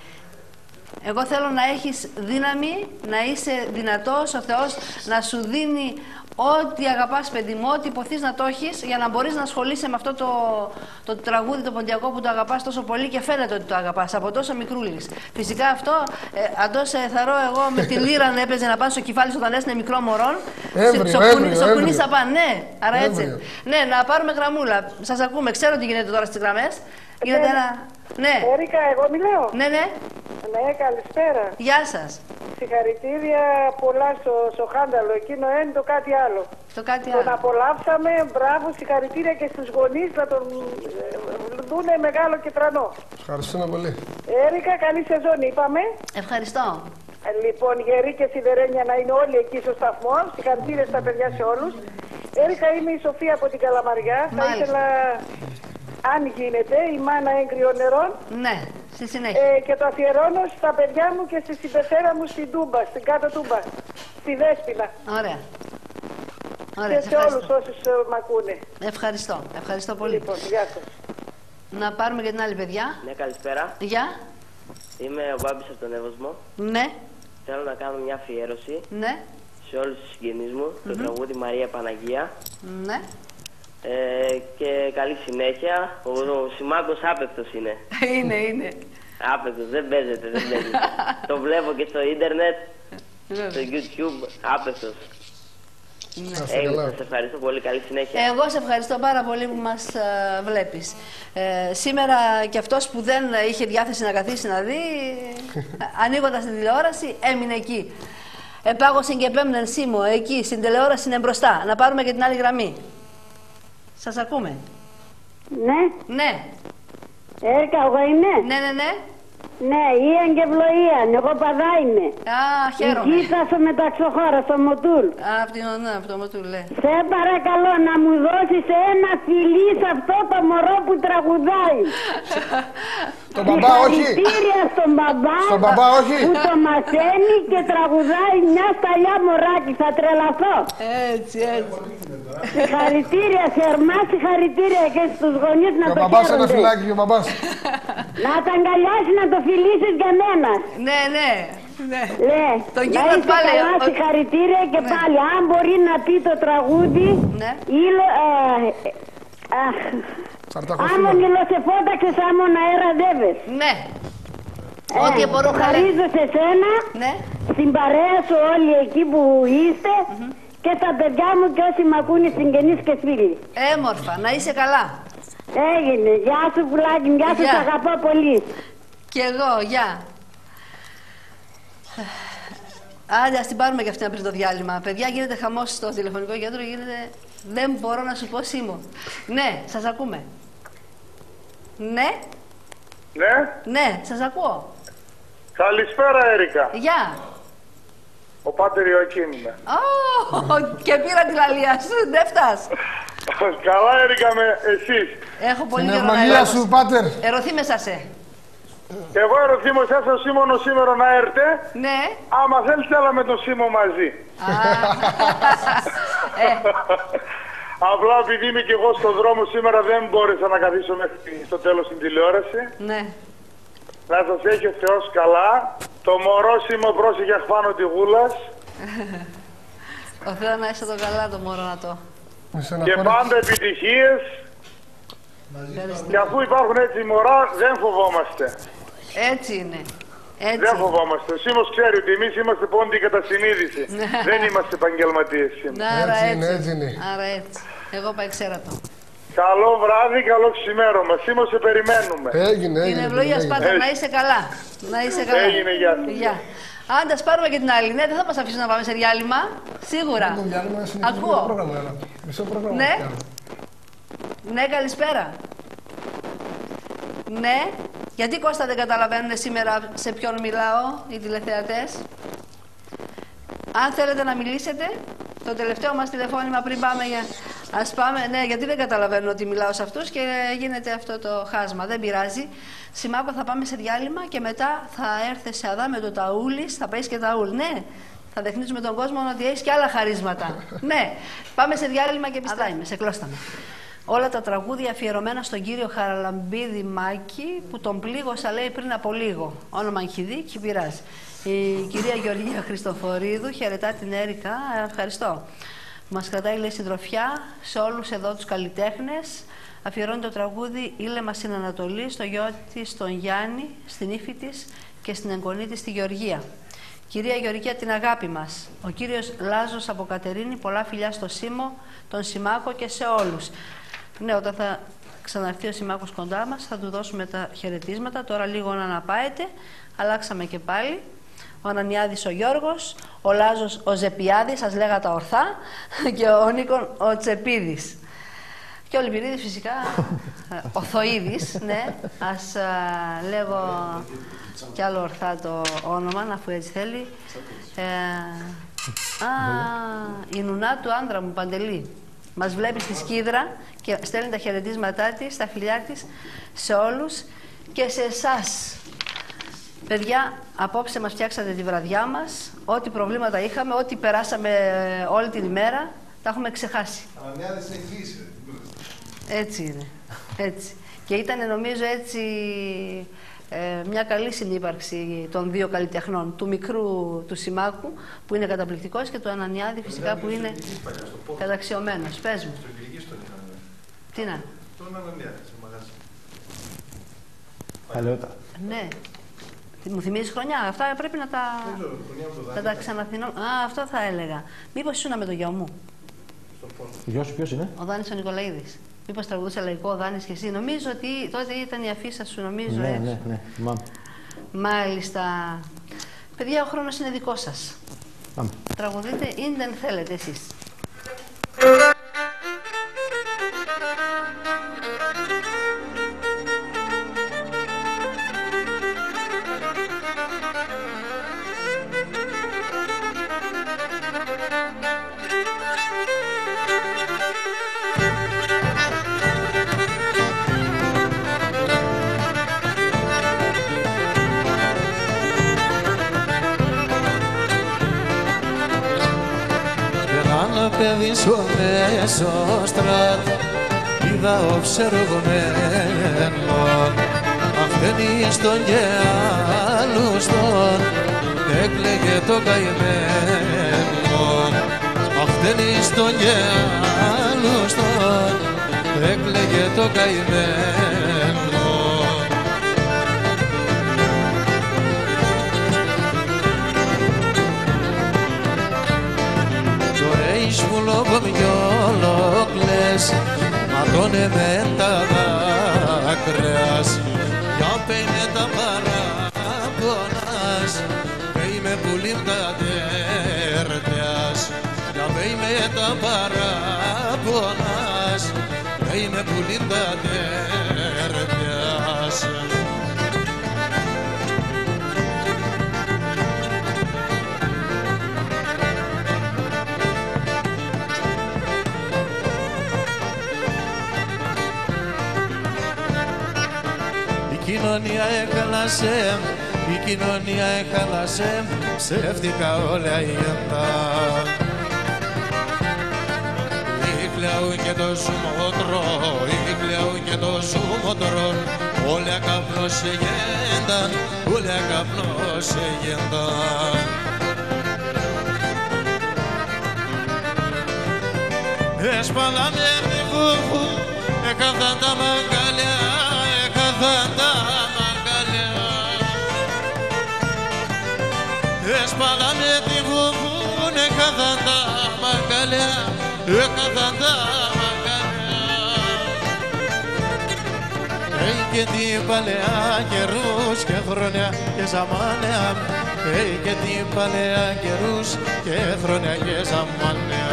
Εγώ θέλω να έχεις δύναμη, να είσαι δυνατός, ο Θεός να σου δίνει ό,τι αγαπάς, παιδί μου, ό,τι υποθείς να το έχεις, για να μπορείς να ασχολείσαι με αυτό το, το τραγούδι, το ποντιακό που το αγαπάς τόσο πολύ και φαίνεται ότι το αγαπάς από τόσο μικρούλης. Φυσικά αυτό, ε, αντό σε θαρώ εγώ με τη λύρα να έπαιζε να πας στο κεφάλι σου όταν έσαι μικρό μωρόν. Στο κουνί σαπάν, ναι, άρα έτσι. Ναι, να πάρουμε γραμμούλα. Σας ακούμε, ξέρω τι γίνεται τώρα στις γραμμές. Γίνεται ένα... Ναι. Έρικα, εγώ μιλάω. Ναι, ναι. Ναι, καλησπέρα. Γεια σας. Συγχαρητήρια πολλά στο, στο Χάνταλο, εκείνο είναι το κάτι άλλο. Το κάτι τον άλλο. Τον απολαύσαμε, μπράβο, συγχαρητήρια και στους γονείς να τον ε, δούνε μεγάλο και τρανό. Ευχαριστούμε πολύ. Έρικα, καλή σεζόν είπαμε. Ευχαριστώ. Ε, λοιπόν, γεροί και σιδερένια να είναι όλοι εκεί στο σταθμό. Συγχαρητήρια στα παιδιά σε όλους. Έρικα, είμαι η Σοφία από την Καλαμαριά. Μάλιστα. Θα ήθελα, αν γίνεται, η μάνα έγκριων νερών. Ναι. Στη συνέχεια. Ε, και το αφιερώνω στα παιδιά μου και στη συμπεθέρα μου στην Τούμπα, στην κάτω Τούμπα, στη Δέσποινα. Ωραία. Ωραία. Και σε όλους όσους ε, μ' ακούνε. Ευχαριστώ. Ευχαριστώ πολύ. Λοιπόν, γεια σας. Να πάρουμε και την άλλη παιδιά. Ναι, καλησπέρα. Γεια. Είμαι ο Μπάμπης από τον Εύωσμο. Ναι. Θέλω να κάνω μια αφιέρωση. Ναι. Σε όλους τους συγγενείς μου, mm-hmm. το τραγούδι Μαρία Παναγία. Ναι. Ε, και καλή συνέχεια. Ο, ο Σιμάκος άπευτος είναι. Είναι, είναι. Άπευτος, δεν παίζεται, δεν παίζεται. Το βλέπω και στο ίντερνετ, στο YouTube, άπευτος. Ναι. Ε, σας ευχαριστώ πολύ, καλή συνέχεια. Εγώ σε ευχαριστώ πάρα πολύ που μας uh, βλέπεις. Ε, σήμερα και αυτός που δεν είχε διάθεση να καθίσει να δει, ανοίγοντας την τηλεόραση, έμεινε εκεί. Επάγωσε και επέμενε Σίμω, εκεί, στην τηλεόραση είναι μπροστά. Να πάρουμε και την άλλη γραμμή. Σας ακούμε. Ναι. Ναι. Έρικα, εγώ είμαι. Ναι, ναι, ναι. Ναι, Ιαν και Βλοίαν, εγώ παδά είμαι. Α, χαίρομαι. Γύθα στο μεταξοχώρα, στο Μοτούλ. Α, από την ονά, από το Μοτούλ, ναι. Σε παρακαλώ να μου δώσεις ένα φιλί σε αυτό το μωρό που τραγουδάει. Τον μπαμπά όχι. Συγχαρητήρια στον μπαμπά, στον μπαμπά όχι. Που το μαθαίνει και τραγουδάει μια σταλιά μωράκι, θα τρελαθώ. Έτσι, έτσι. Συγχαρητήρια, θερμά συγχαρητήρια και στους γονείς να και το ο μπαμπάς χαίρονται. ένα φυλάκι και ο μπαμπάς. Να τα αγκαλιάσει να το φιλήσεις για μένα. Ναι, ναι. Ναι. Ναι. Τον να είστε πάλι, καλά, ο... συγχαρητήρια και ναι. πάλι. Αν μπορεί να πει το τραγούδι, ναι. Ήλο, ε, αχ, άμον υλοσεφόταξες, άμον αέρα δεύες. Ναι. Ε, Ό,τι μπορώ να χαρίζω σε σένα, ναι. στην παρέα σου όλοι εκεί που είστε mm-hmm. και στα παιδιά μου και όσοι μ' ακούνε συγγενείς και φίλοι. Έμορφα, να είσαι καλά. Έγινε. Γεια σου πουλάκι, γεια σου, σ' αγαπώ πολύ. Κι εγώ, γεια. Άντε, ας την πάρουμε και αυτή πριν το διάλειμμα. Παιδιά, γίνεται χαμός στο τηλεφωνικό κέντρο, γίνεται... Δεν μπορώ να σου πω Σίμω. Ναι, σας ακούμε. Ναι. Ναι. Ναι, σας ακούω. Καλησπέρα, Έρικα. Γεια. Ο Πάτερ Ιωακήμ είμαι. Oh, και πήρα τη λαλία σου, δεν φτάς. Καλά, Έρικα, με εσείς. Έχω πολύ καιρό να ερωτήσω. Σου, Πάτερ. Ερωθεί μέσα σε. Εγώ ερωθήμω εσάς ο Σίμωνο σήμερα να έρθετε. Ναι. Άμα θέλεις, έλα με τον Σίμω μαζί. ε. Απλά επειδή είμαι και εγώ στον δρόμο σήμερα δεν μπόρεσα να καθίσω μέχρι στο τέλος στην τηλεόραση. Ναι. Να σας έχει ο Θεός καλά. Το μωρό Σίμω πρόσεχε αχφάνω τη γούλας. Ο Θεός να είσαι το καλά το μωρό να το. Και πάντα επιτυχίες. Και αφού υπάρχουν έτσι μωρά, δεν φοβόμαστε. Έτσι είναι. Έτσι. Δεν φοβόμαστε. Ο Σίμος ξέρει ότι εμείς είμαστε πόντοι κατά συνείδηση. Δεν είμαστε επαγγελματίες σήμερα. Άρα έτσι, έτσι. Είναι, έτσι είναι. Άρα έτσι. Εγώ πάει ξέρω το. Καλό βράδυ, καλό ξημέρωμα. Σίμο, σε περιμένουμε. Έγινε, έγινε. Την ευλογία Σπάτα, να είσαι καλά. Να είσαι καλά. Έγινε, γεια σας. Γεια. Άντε, ας πάρουμε και την άλλη. Ναι, δεν θα μας αφήσουν να πάμε σε διάλειμμα. Σίγουρα. Ακούω. Μισό πρόγραμμα. Ναι. Ναι, καλησπέρα. Ναι. Γιατί, Κώστα, δεν καταλαβαίνουν σήμερα σε ποιον μιλάω οι τηλεθεατές. Αν θέλετε να μιλήσετε, το τελευταίο μας τηλεφώνημα πριν πάμε για... Ας πάμε, ναι, γιατί δεν καταλαβαίνουν ότι μιλάω σε αυτούς και γίνεται αυτό το χάσμα. Δεν πειράζει. Σημάκο, θα πάμε σε διάλειμμα και μετά θα έρθει σε αδά με το ταούλης, θα παίξει και ταούλ. Ναι, θα δεχνήσουμε τον κόσμο ότι έχει και άλλα χαρίσματα. Ναι, πάμε σε διάλειμμα και πιστά είμαι, σε κλώσταμε. Όλα τα τραγούδια αφιερωμένα στον κύριο Χαραλαμπίδη Μάκη που τον πλήγωσα, λέει, πριν από λίγο. Όνομα Αγχηδή και πειράζει. Η κυρία Γεωργία Χριστοφορίδου χαιρετά την Έρικα. Ευχαριστώ. Μας κρατάει, λέει, συντροφιά σε όλους εδώ τους καλλιτέχνες. Αφιερώνει το τραγούδι «Ήλεμα στην Ανατολή» στο γιο της τον Γιάννη, στην ύφη της και στην εγγονή της τη Γεωργία. Κυρία Γεωργία, την αγάπη μας. Ο κύριος Λάζος από Κατερίνη, πολλά φιλιά στο Σίμω, τον Σιμάκο και σε όλους. Ναι, όταν θα ξαναρθεί ο Σιμάκος κοντά μας θα του δώσουμε τα χαιρετίσματα. Τώρα λίγο να αναπάεται. Αλλάξαμε και πάλι. Ο Ανανιάδης ο Γιώργος, ο Λάζος ο Ζεπιάδης, σας λέγα τα ορθά, και ο Νίκον ο Τσεπίδης. Και ο Λιμπυρίδης φυσικά, ο Θοίδης, ναι, ας α, λέγω κι άλλο ορθά το όνομα, αφού έτσι θέλει. Ε, α, η νουνά του άντρα μου, Παντελή. Μας βλέπει στη Σκύδρα και στέλνει τα χαιρετίσματά της, τα φιλιά της, σε όλους και σε εσάς. Παιδιά, απόψε μας φτιάξατε τη βραδιά μας. Ό,τι προβλήματα είχαμε, ό,τι περάσαμε όλη την ημέρα, τα έχουμε ξεχάσει. Έτσι είναι. Έτσι. Και ήταν, νομίζω, έτσι ε, μια καλή συνύπαρξη των δύο καλλιτεχνών. Του μικρού του Σιμάκου, που είναι καταπληκτικός, και του Ανανιάδη, φυσικά, που είναι καταξιωμένος. Πες μου. Τι να. Τον Ανανιάδη, στο μαγαζί. Παλαιότα. Ναι. Μου θυμίζεις χρονιά, αυτά πρέπει να τα, να τα ξαναθυμώ. Α, αυτό θα έλεγα. Μήπως ήσουν με το γιο μου. Ο γιος σου ποιος είναι? Ο Δάνης ο Νικολαίδης. Μήπως τραγουδούσε λαϊκό ο Δάνης και εσύ. Νομίζω ότι τότε ήταν η αφίσα σου, νομίζω. Ναι, έτσι. ναι, ναι. Μάμ. Μάλιστα. Παιδιά, ο χρόνος είναι δικός σας. Πάμε. Τραγουδείτε ή δεν θέλετε εσείς. Άλλο παιδί στο Μέσοστρατ είδα οψεργωμένο, αυτένει στον και άλλους τον έκλαιγε το καημένο, αυτένει στον και άλλους τον έκλαιγε το καημένο. Βουλοβιόλοκλες ματώνε με τα δάκρυας, για πέινε τα παράπονας, πέι με πουλήν τα τέρτιας, για πέι με τα παράπονας, πέι με πουλήν τα τέρτιας. Η κοινωνία έχαλασε, η κοινωνία έχαλασε, ψεύτικα όλα η γέντα. Η κλαού και το σουμότρο, η κλαού και το σουμότρο, όλα καπνός σε γέντα, όλα καπνός σε γέντα. Έσπαλα με τη φούφου, έκαθαν τα μαγκαλιά, έκαθαν τα μαγκαλιά. Έσπαλα με τη φούφου, έκαθαν τα μαγκαλιά, έκαθαν τα μαγκαλιά. Έχει και την παλαιά καιρούς και χρόνια και ζαμάνια, έχει και την παλαιά καιρούς και χρόνια και ζαμάνια.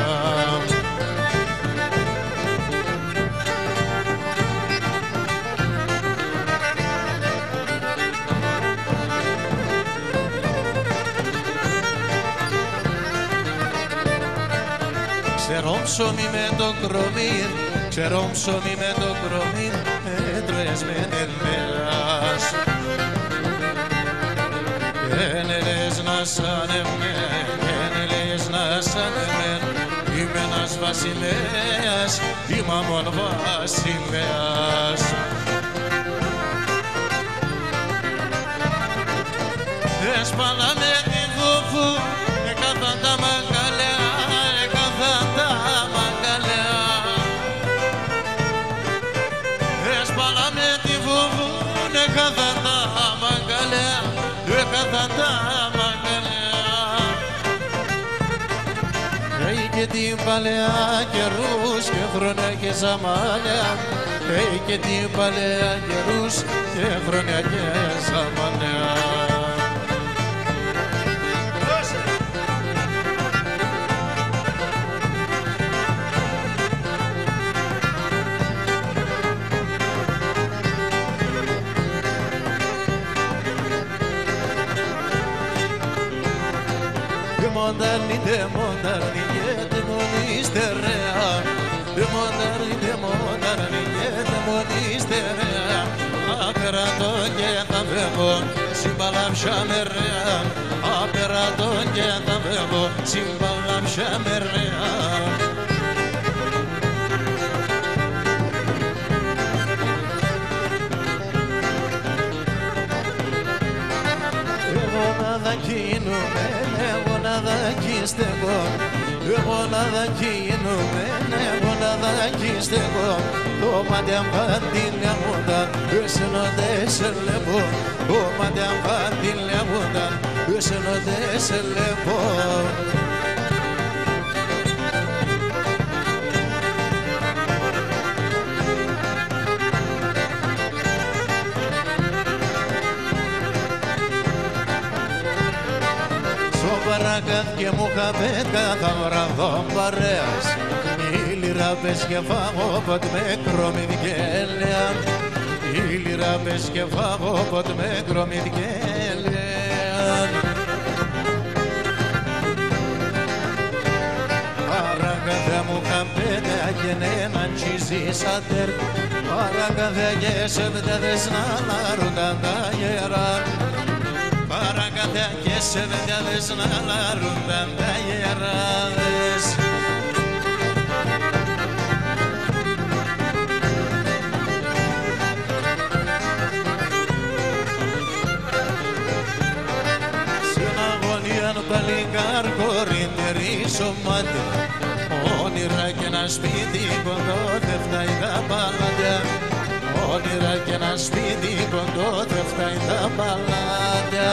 Ξέρω ψωμί με το κρομί, ξέρω ψωμί με το κρομί, έτρωες με τελμέλας. Εν λες να σαν εμέν, εν λες να σαν εμέν, είμαι ένας βασιλέας, είμαι αμόν βασιλέας. Έσπαλα με την φούφου, έκαθαν τα μαγκαλιά, έκαθαν τα μαγκαλιά. Έσπαλα με την φούφου, έκαθαν τα μαγκαλιά, έκαθαν τα μαγκαλιά. Έχει και την παλαιά καιρούς και χρόνια και ζαμάνια, έχει και την παλαιά καιρούς και χρόνια και ζαμάνια. Mondarni de mondarni de monisterea, de mondarni de mondarni de monisterea. Aperato che t'avevo, simbalam shamerea. Aperato che t'avevo, simbalam shamerea. Εγώ να δακίνουμε, εγώ να δακίστεγω, εγώ να δακίνουμε, εγώ να δακίστεγω. Το μάτι αν πάτην λιαμούνταν, εσένο δε σε λεπώ. Το μάτι αν πάτην λιαμούνταν, εσένο δε σε λεπώ. Παρακάτ και μου χαπέτ κάθε βραδόν παρέας, οι λιράπες και φάγω ποτ με κρομιδικέλια, οι λιράπες και φάγω ποτ με κρομιδικέλια. Παρακάτ μου χαπέτ και έναν τσιζίσατερ, παρακάτ και σε βδέδες να λαρούνταν τα γερά. Παρακατά και σε βεντάδες να λαρούνταν τα γεράδες. μάτι, όνειρα και ένα σπίτι κοντό δεν φτάει τα παλάτια. Όνειρα και ένα σπίτι κοντό δεν φτάει τα παλάτια.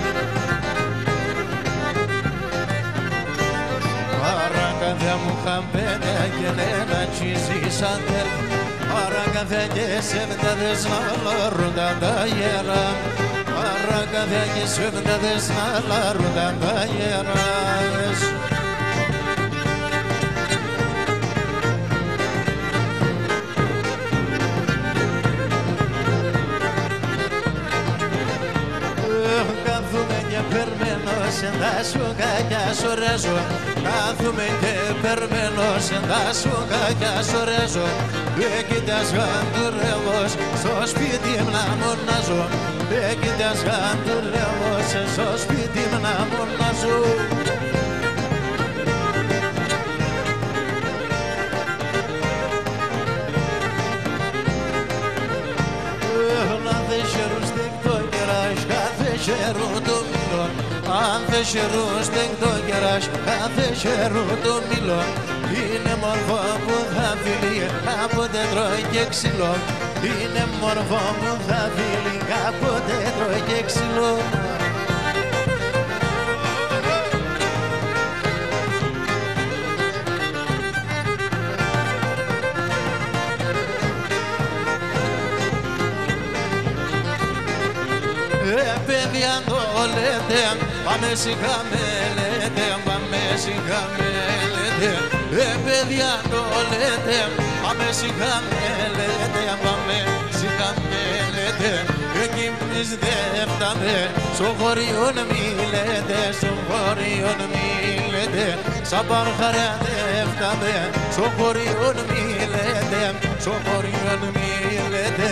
Παρακαδιά μου χαμπένια και ένα τσίζι σαντέλ. Παρακαδιά και σεβδάδες να λαρούνταν τα γερά. Παρακαδιά και σεβδάδες να λαρούνταν τα γεράς. Κάθουμε και περμένος εν τα σουκάκια σωρέζω. Κάθουμε και περμένος εν τα σουκάκια σωρέζω. Δεν κοιτάς γαντουρεύος στο σπίτι μου να μονάζω. Δεν κοιτάς γαντουρεύος στο σπίτι μου να μονάζω. Χερού το μήλο, αν δεν χερούς το κεράς, κάθε χερού το μήλο. Είναι μορφό που θα φιλεί, κάποτε τρώει και ξυλό. Είναι μορφό που θα φιλεί, κάποτε τρώει και ξυλό. Παιδιά το λέτε, πάμε σιγά με λέτε, πάμε σιγά με λέτε. Ε, παιδιά το λέτε, πάμε σιγά με λέτε, πάμε σιγά με λέτε. Εκεί εμείς δεν φτάμε, στο χωριό μη λέτε, στο χωριό μη λέτε. Σαν παρχαριά δεν φτάμε, στο χωριό μη λέτε, στο χωριό μη λέτε.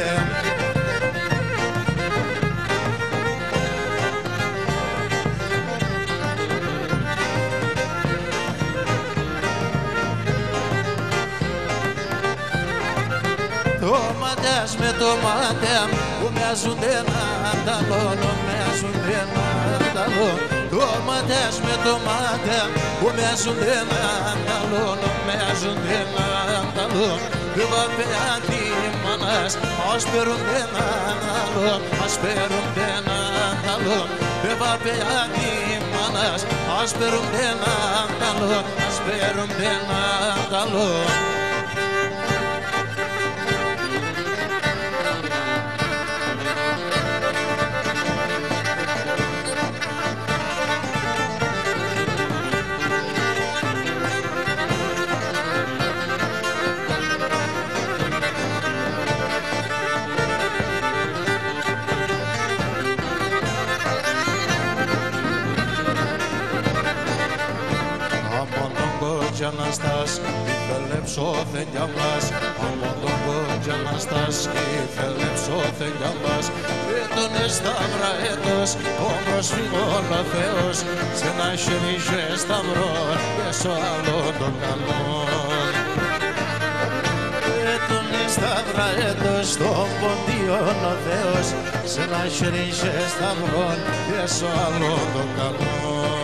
Τοματιάς με τομάτια που μοιάζονται ένα ανταλό, μοιάζονται ένα ανταλό. Τοματιάς με τομάτια που μοιάζονται ένα ανταλό, μοιάζονται ένα ανταλό. Δεν va πια τίμανας, ας παίρνουν ένα ανταλό, ας παίρνουν ένα ανταλό. Δεν va πια τίμανας, ας παίρνουν ένα ανταλό, ας παίρνουν ένα ανταλό. Αναστάς, ήθελε ψώθενια μας. Από τον κόντια Αναστάς, ήθελε ψώθενια μας. Ήτονε σταύρα έτος, ο προσφυγών ο Θεός. Σε ένα χέρι είχε σταυρό και στο άλλο το καλό. Ήτονε σταύρα έτος, τον ποντίον ο Θεός. Σε ένα χέρι είχε σταυρό και στο άλλο το καλό.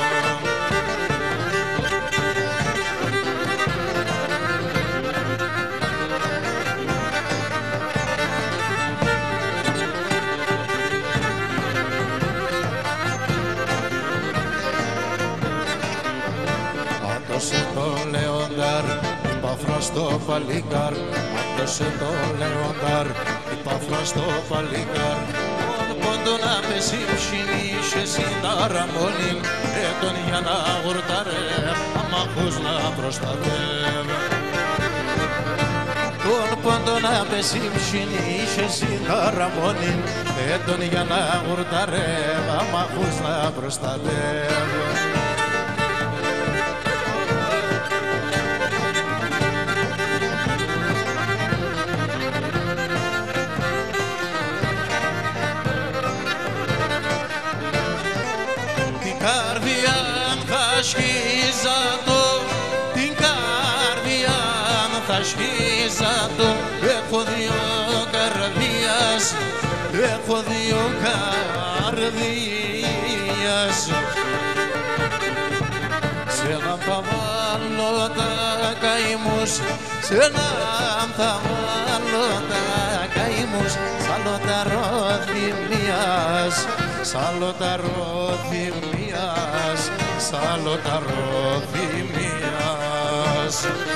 Άτωσε το Λεοντάρ, είπα φραστό παλίκαρ. Άτωσε το Λεοντάρ, είπα φραστό παλίκαρ. Πόντο να πέσει ψινή, είχε σύνταρα μόνη. Έτον για να γουρτάρε, αμάχους να προστατεύε. Πόντο να πέσει ψινή, είχε σύνταρα μόνη. Έτον για να γουρτάρε, αμάχους να προστατεύε. Σχίζατο, την καρδιά θα σχίζατο. Έχω δύο καρδίας, έχω δύο καρδίας. Σε ένα παβά βάλω τα καημούς, σε ένα θα βάλω τα καημούς, σ' άλλο τα ροθυμίας, σ' άλλο τα ροθυμίας, σ' άλλο τα ροθυμίας.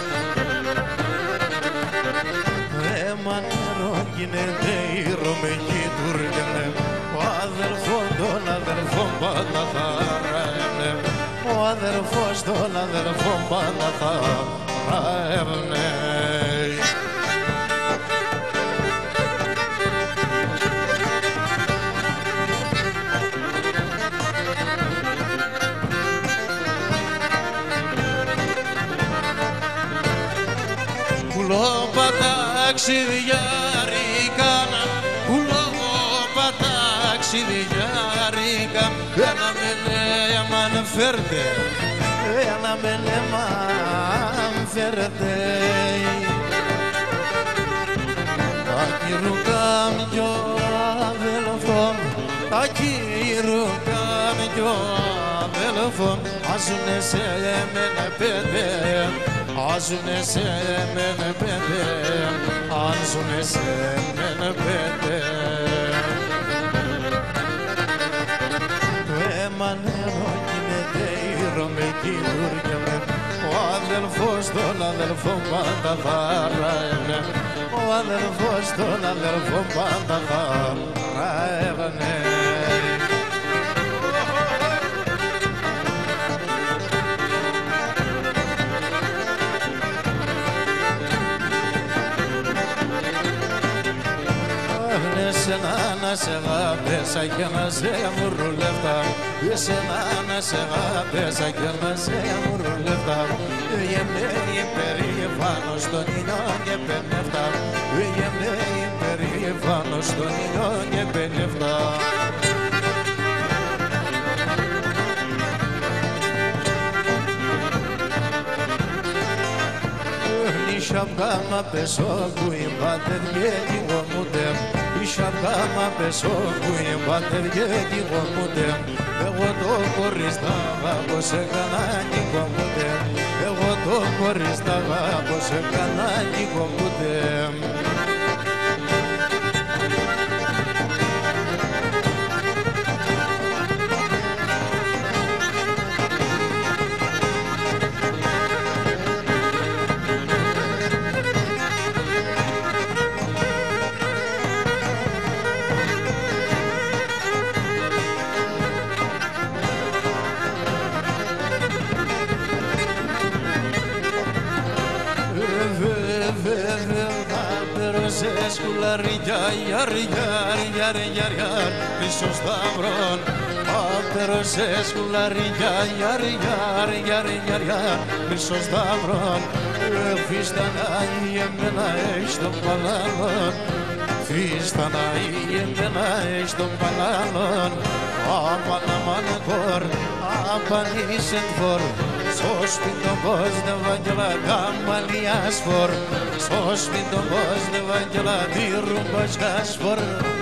Έμα νερό γίνεται ηρωμική τουρκενε, ο αδερφός τον αδερφό πάντα θα ραεύνε, ο αδερφός τον αδερφό πάντα θα ραεύνε. Ταξιδιάρικα, κουλόπα ταξιδιάρικα, ένα με νέμα αν φέρτε, ένα με νέμα αν φέρτε. Τα κυρουκάμιο αδελφό, τα κυρουκάμιο αδελφό, άζουνε σε εμένα πέντε, άζουνε σε εμένα πέντε, άζουνε σε εμένα πέντε. Το αίμα νερό γίνεται ηρωμική τουρκενε, ο αδελφός τον αδελφό πάντα θα ραεύνε, ο αδελφός τον αδελφό πάντα θα ραεύνε. Εσένα να σε αγάπησα και να σε αμουρουλεύτα, εσένα να σε αγάπησα και να σε αμουρουλεύτα, γεμνέ υπερήφανος στον ήλιο και πενεύτα, γεμνέ υπερήφανος στον ήλιο και πενεύτα. Şapkama peso kuyum bater yedi gomudem, şapkama peso kuyum bater yedi gomudem. Εγώ το χωριστάγα πως έκανα κι γομουδem, εγώ το χωριστάγα πως έκανα κι γομουδem. Σκουλαριά, γιαρ, γιαρ, γιαρ, γιαρ, γιαρ, πίσω σταυρών. Άπτερωσε σκουλαριά, γιαρ, γιαρ, γιαρ, γιαρ, γιαρ, πίσω σταυρών. Φίστανα η εμένα έχεις τον παλάνον, φίστανα η εμένα έχεις τον παλάνον. Αμάν, αμάν, κορ, απανήσεν φορ, στο σπίτι πως δεν βαγγελά καμαλιάς φορ, στο σπίτι πως δεν βαγγελά τη ρούμπας κάσφορ.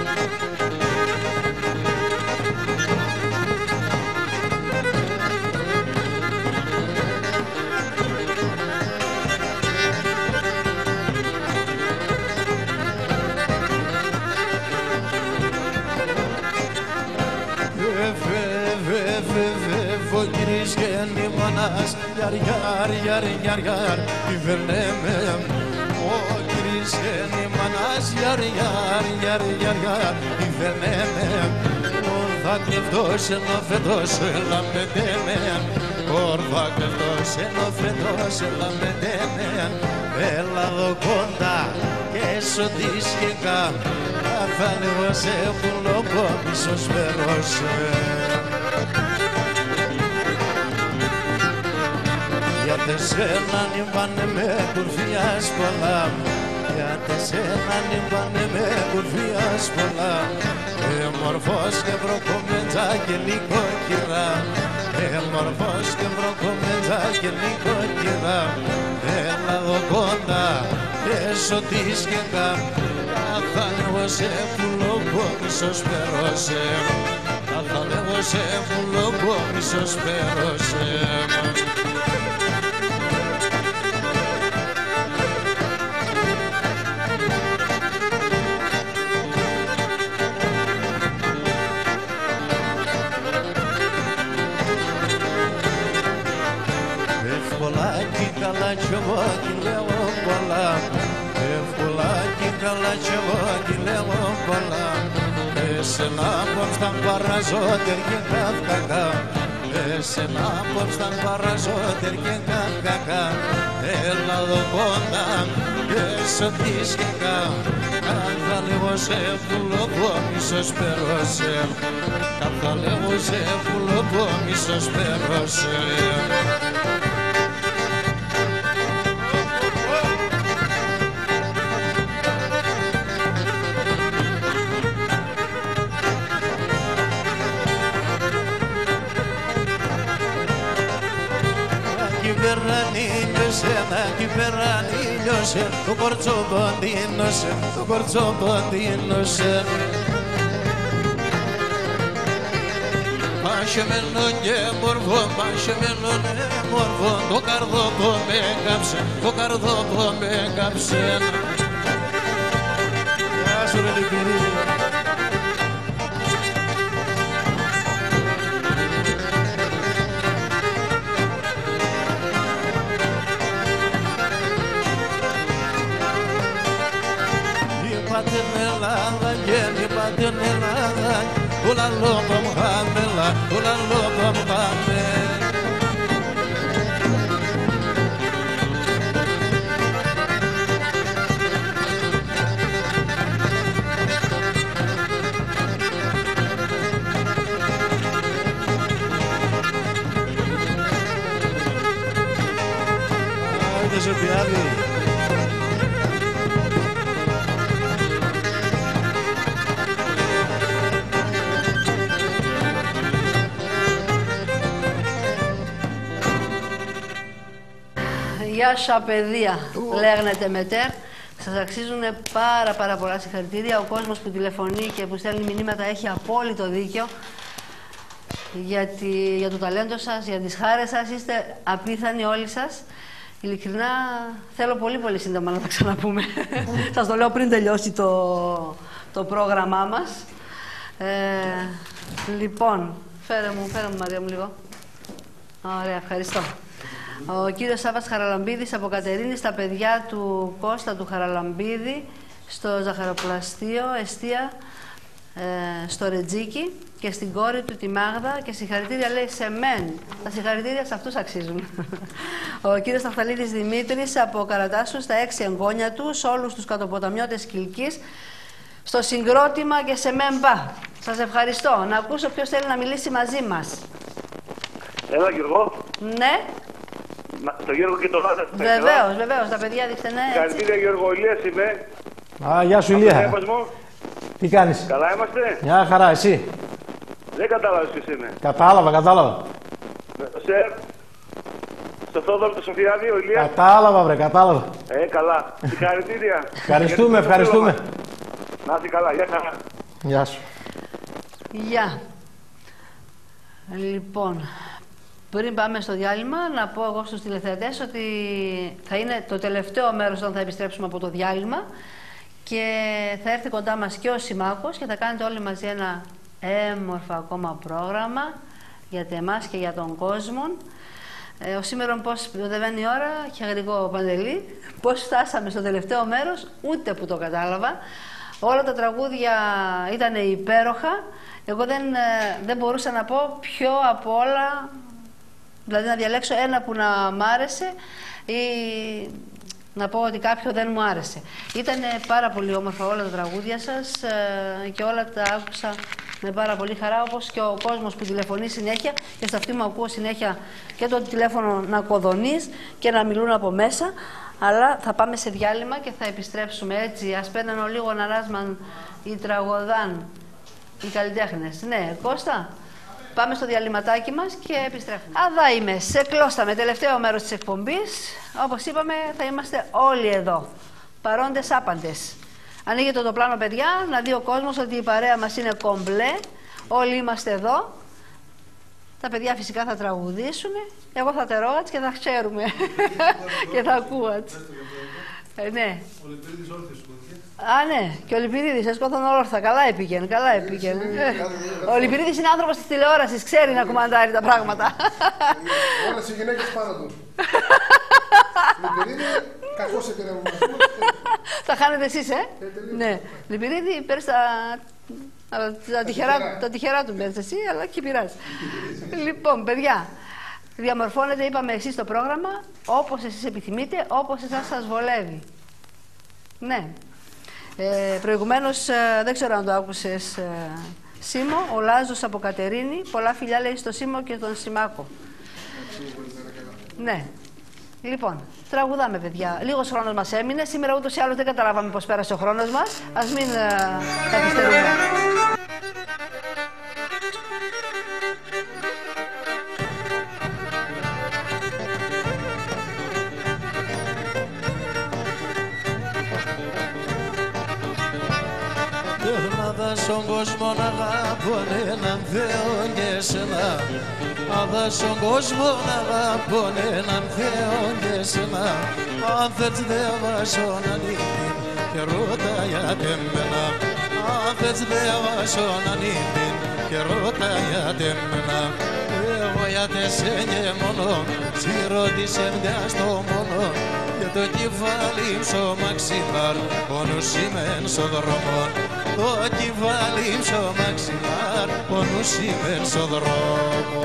Yar yar yar yar yar güveneme o girişeni manas yar yar yar yar yar güveneme orada kleftos no fetos la medeme orada kleftos no fetos la medeme ela do conta que eso disqueca afane você pulo com seus perros. Για σένα νιμπάνε με κουρφιάς πολλά, για σένα νιμπάνε με κουρφιάς πολλά. Εμορφός και βροκομέντζα και νοικοκυρά, εμορφός και βροκομέντζα και νοικοκυρά. Έλα εδώ κοντά και σωτής και καν, θα λέγω σε πουλόκο μισός περώσε, θα λέγω σε πουλόκο μισός περώσε. Ευκολάκι καλά κι εγώ τη λέω πολλά. Ευκολάκι καλά κι εγώ τη λέω πολλά. Εσένα πως θα παραζώ τερκε καυκακά. Εσένα πως θα παραζώ τερκε καυκακά. Έλα εδώ κοντά και σ' οτίσκηκα. Κάθε λίγο σε πουλοπώ μισός περώσε. Κάθε λίγο σε πουλοπώ μισός περώσε. Ένα κυβερνήλιωσε, το κορτσοποντίνωσε, το κορτσοποντίνωσε. Πάσχεμενο και μορφό, πάσχεμενο και μορφό, το καρδόπο με κάψε, το καρδόπο με κάψε. Γεια σου ρε Λυπηρή. Την Ελλάδα και είπα την Ελλάδα, όλα λόγω μου χαμέλα, όλα λόγω μου χαμέλα. Άιντε σε πιάδι. Γεια σα παιδεία, λέγνετε μετέρ. Σας αξίζουν πάρα πάρα πολλά συγχαρητήρια. Ο κόσμος που τηλεφωνεί και που στέλνει μηνύματα έχει απόλυτο δίκιο για, τη, για το ταλέντο σας, για τις χάρες σας. Είστε απίθανοι όλοι σας. Ειλικρινά θέλω πολύ πολύ σύντομα να τα ξαναπούμε. Σας το λέω πριν τελειώσει το, το πρόγραμμά μας. Ε, λοιπόν, φέρε μου, φέρε μου Μαρία μου λίγο. Ωραία, ευχαριστώ. Ο κύριος Σάββας Χαραλαμπίδης από Κατερίνη, στα παιδιά του Κώστα του Χαραλαμπίδη, στο ζαχαροπλαστείο, εστία, ε, στο Ρετζίκι και στην κόρη του τη Μάγδα και συγχαρητήρια λέει σε μεν. Τα συγχαρητήρια σε αυτούς αξίζουν. Ο κύριος Ταχταλίδης Δημήτρης από Καρατάσου, στα έξι εγγόνια του, σε όλους τους κατοποταμιώτες Κιλκής, στο συγκρότημα και σε μεν πά. Σας ευχαριστώ. Να ακούσω ποιος θέλει να μιλήσει μαζί μας. Έλα Γιώργο. Ναι. Το Γιώργο και τον Άδερ. Βεβαίως, βεβαίως, τα παιδιά δείξτε ναι. Συγχαρητήρια Γιώργο, Ηλίας είμαι. Α, γεια σου Ηλία. Τι κάνεις? Καλά είμαστε. Μια χαρά, εσύ? Δεν κατάλαβες ποιος είμαι. Κατάλαβα, κατάλαβα. Σε... Στο Θόδωρο του Σοφιάδη, ο Ηλίας. Κατάλαβα, βρε, κατάλαβα. Ε, καλά. Συγχαρητήρια. Ευχαριστούμε, ευχαριστούμε. Να είσαι καλά, γεια χαρά. Γεια σου. Γεια. Λοιπόν, πριν πάμε στο διάλειμμα, να πω εγώ στους τηλεθεατές ότι θα είναι το τελευταίο μέρος όταν θα επιστρέψουμε από το διάλειμμα και θα έρθει κοντά μας και ο Σιμάκος και θα κάνετε όλοι μαζί ένα έμορφο ακόμα πρόγραμμα για εμάς και για τον κόσμο. Ε, ο σήμερα πώς οδεύει η ώρα, και γρηγό Παντελή, πώς φτάσαμε στο τελευταίο μέρος, ούτε που το κατάλαβα. Όλα τα τραγούδια ήταν υπέροχα. Εγώ δεν, δεν μπορούσα να πω ποιο από όλα, δηλαδή να διαλέξω ένα που να μ' άρεσε ή να πω ότι κάποιο δεν μου άρεσε. Ήταν πάρα πολύ όμορφα όλα τα τραγούδια σας και όλα τα άκουσα με πάρα πολύ χαρά, όπως και ο κόσμος που τηλεφωνεί συνέχεια και σε αυτή μου ακούω συνέχεια και το τηλέφωνο να κοδωνείς και να μιλούν από μέσα. Αλλά θα πάμε σε διάλειμμα και θα επιστρέψουμε έτσι. Ας παίρνουν λίγο να ράσμαν οι τραγωδάν, οι καλλιτέχνες. Ναι, Κώστα, πάμε στο διαλυματάκι μας και επιστρέφουμε. Αδά είμαι, σε κλώστα με τελευταίο μέρος της εκπομπής. Όπως είπαμε, θα είμαστε όλοι εδώ, παρόντες άπαντες. Ανοίγεται το πλάνο, παιδιά, να δει ο κόσμος ότι η παρέα μας είναι κομπλέ. Όλοι είμαστε εδώ. Τα παιδιά φυσικά θα τραγουδήσουν. Εγώ θα τερώγατς και θα ξέρουμε. Και θα ακούγατς. Ε, ναι. Ο Λυπηρίδης όρθιος σκούθηκε. Α, ναι. Και ο Λυπηρίδης έσκοθαν όρθα. Καλά έπηγεν. Καλά έπηγεν. Ο Λυπηρίδης είναι άνθρωπος της τηλεόρασης. Ξέρει να κουμαντάρει τα πράγματα. Όλες οι γυναίκες πάνω του. Λιμπερίδη, κακός επηρεασμός. Θα χάνετε εσείς, ε. Ναι. Λιμπερίδη, παίρνεις τα... Τα τυχερά, τα τυχερά του μπαίνεις εσύ, αλλά και πειράζει. Λοιπόν, παιδιά, διαμορφώνετε, είπαμε εσείς το πρόγραμμα, όπως εσείς επιθυμείτε, όπως εσάς σας βολεύει. Ναι. Ε, προηγουμένως, ε, δεν ξέρω αν το άκουσες, ε, Σίμω, ο Λάζος από Κατερίνη, πολλά φιλιά λέει στο Σίμω και τον Σιμάκο. Ναι. Λοιπόν, τραγουδάμε, παιδιά. Λίγος χρόνος μας έμεινε. Σήμερα ούτως ή άλλως δεν καταλάβαμε πώς πέρασε ο χρόνος μας. Ας μην uh, καθυστερούμε. Στον κόσμο να αγαπώ έναν Θεό και εσένα. Άδα στον κόσμο να αγαπώ έναν Θεό και εσένα. Αν θες διαβάσω να νύχει και ρώτα γιατί εμένα. Αν θες διαβάσω να νύχει και ρώτα γιατί εμένα. Εγώ γιατί σε μόνο, σι ρώτησε μια στο μόνο. Και το κεφάλι στο μαξιλάρ, ο νους είμαι στο δρόμο. Το κεφάλι στο μαξιλάρ, ο νους είμαι στο δρόμο.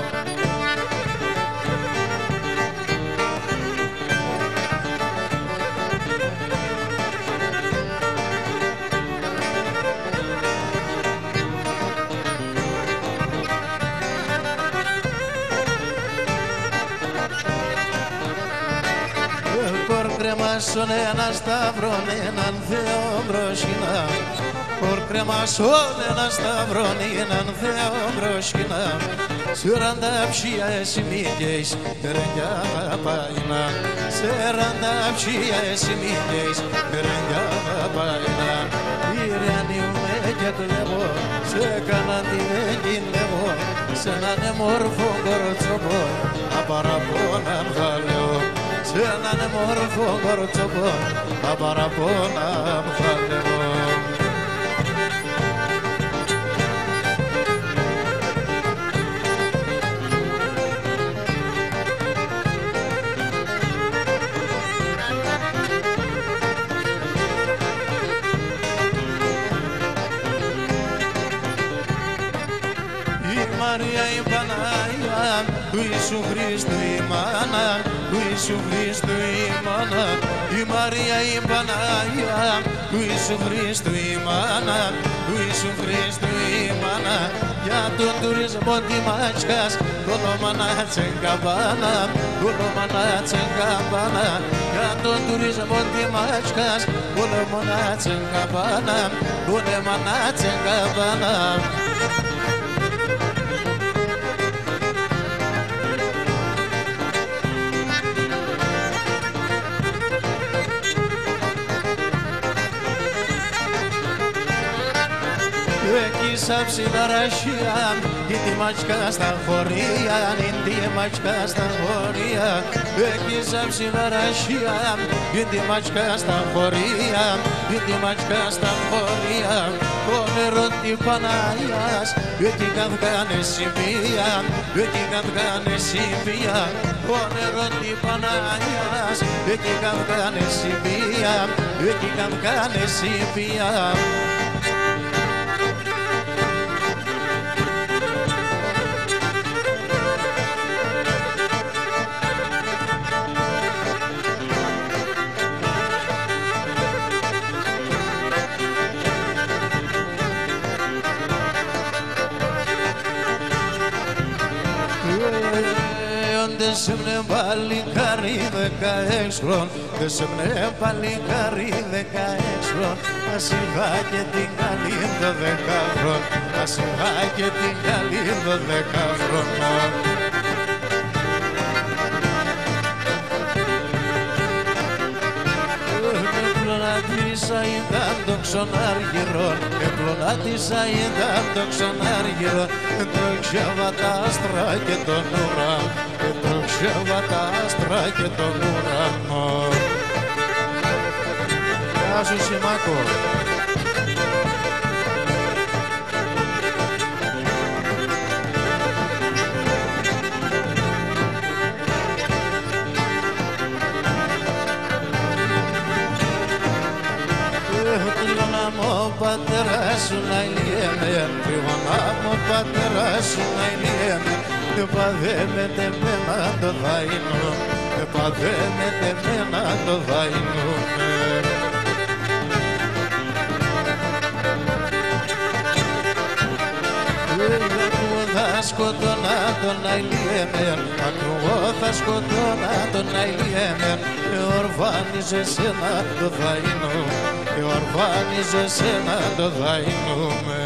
Κρεμάσον ένα σταυρόν, έναν Θεό μπροσκινά. Κορ κρεμάσον ένα σταυρόν, έναν Θεό μπροσκινά. Σεράντα ψία εσύ μήκες, τερενιά παϊνά. Σεράντα ψία εσύ μήκες, τερενιά παϊνά. Ηρένιου με και κλέβω, σε έκανα την εγκυνεύω. Σ' έναν μόρφο κορτσοπό, απαραπώναν θα λέω. Σε έναν μόρφο κορτσοπό, απαραπώναν θα λέω. Μαρία η Παναγία του Ιησού Χριστού η μάνα, του Ιησού Χριστού η μάνα. Η Μαρία η Παναγία του Ιησού Χριστού η μάνα, του Ιησού Χριστού η μάνα. Για τον τουρισμό τη Μάτσκας, το όνομα να τσεγκαμπάνα, το όνομα να τσεγκαμπάνα. Για τον τουρισμό τη Μάτσκας, το όνομα να τσεγκαμπάνα, το όνομα να τσεγκαμπάνα. Εκεί σαν ψιλαρασιά, η τη μάτσκα στα χωρία, η τη μάτσκα στα χωρία. Εκεί σαν ψιλαρασιά, η τη μάτσκα στα χωρία, η τη μάτσκα στα χωρία. Το νερό τη Παναγιάς, εκεί καυγάνε σημεία, εκεί καυγάνε σημεία. Το νερό τη Παναγιάς, εκεί καυγάνε σημεία, εκεί καυγάνε σημεία. Δεν σε μνε παλικάρι δεκαέξι χρονών, δεν σε μνε παλικάρι δεκαέξι χρονών. Ας είχα και την καλή δώδεκα χρονών, ας είχα και την καλή δώδεκα χρονών. Επλωνάτισα ήταν το ξονάργυρον, επλωνάτισα ήταν το ξονάργυρον. Τρόξευα τα άστρα και τον ουρανό, τρόξευα τα άστρα και τον ουρανό. Γεια σου Σιμάκο. μου ο πατέρας σου να ηλιέμαι, τριγωνά μου ο πατέρας σου να ηλιέμαι, επαδέμεται μένα το δαϊνό, επαδέμεται μένα το δαϊνό. Θα σκοτώνα τον Αηλιέμεν, εγώ θα σκοτώνα τον Αηλιέμεν. Εορβάνιζε σένα το δαϊνό, εορβάνιζε σένα το δαϊνό με.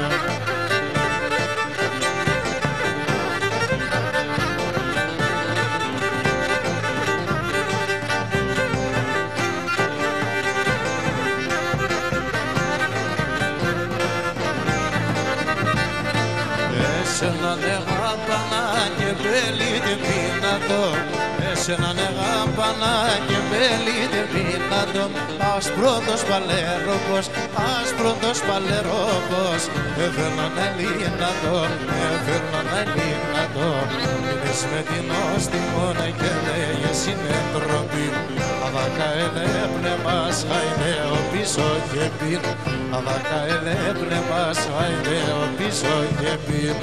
Εσέναν εγάπανα και μπέλητε πίνατο, εσέναν εγάπανα και μπέλητε πίνατο, άσπροντος παλέροπος, άσπροντος παλέροπος, έφερναν ελίνατο, έφερναν ελίνατο, είδες με την όστιμον και λέγε συνέντροπη, αδάκα ελέπνε μας χαϊδέω πίσω και πίν, αδάκα ελέπνε μας χαϊδέω πίσω και πίν.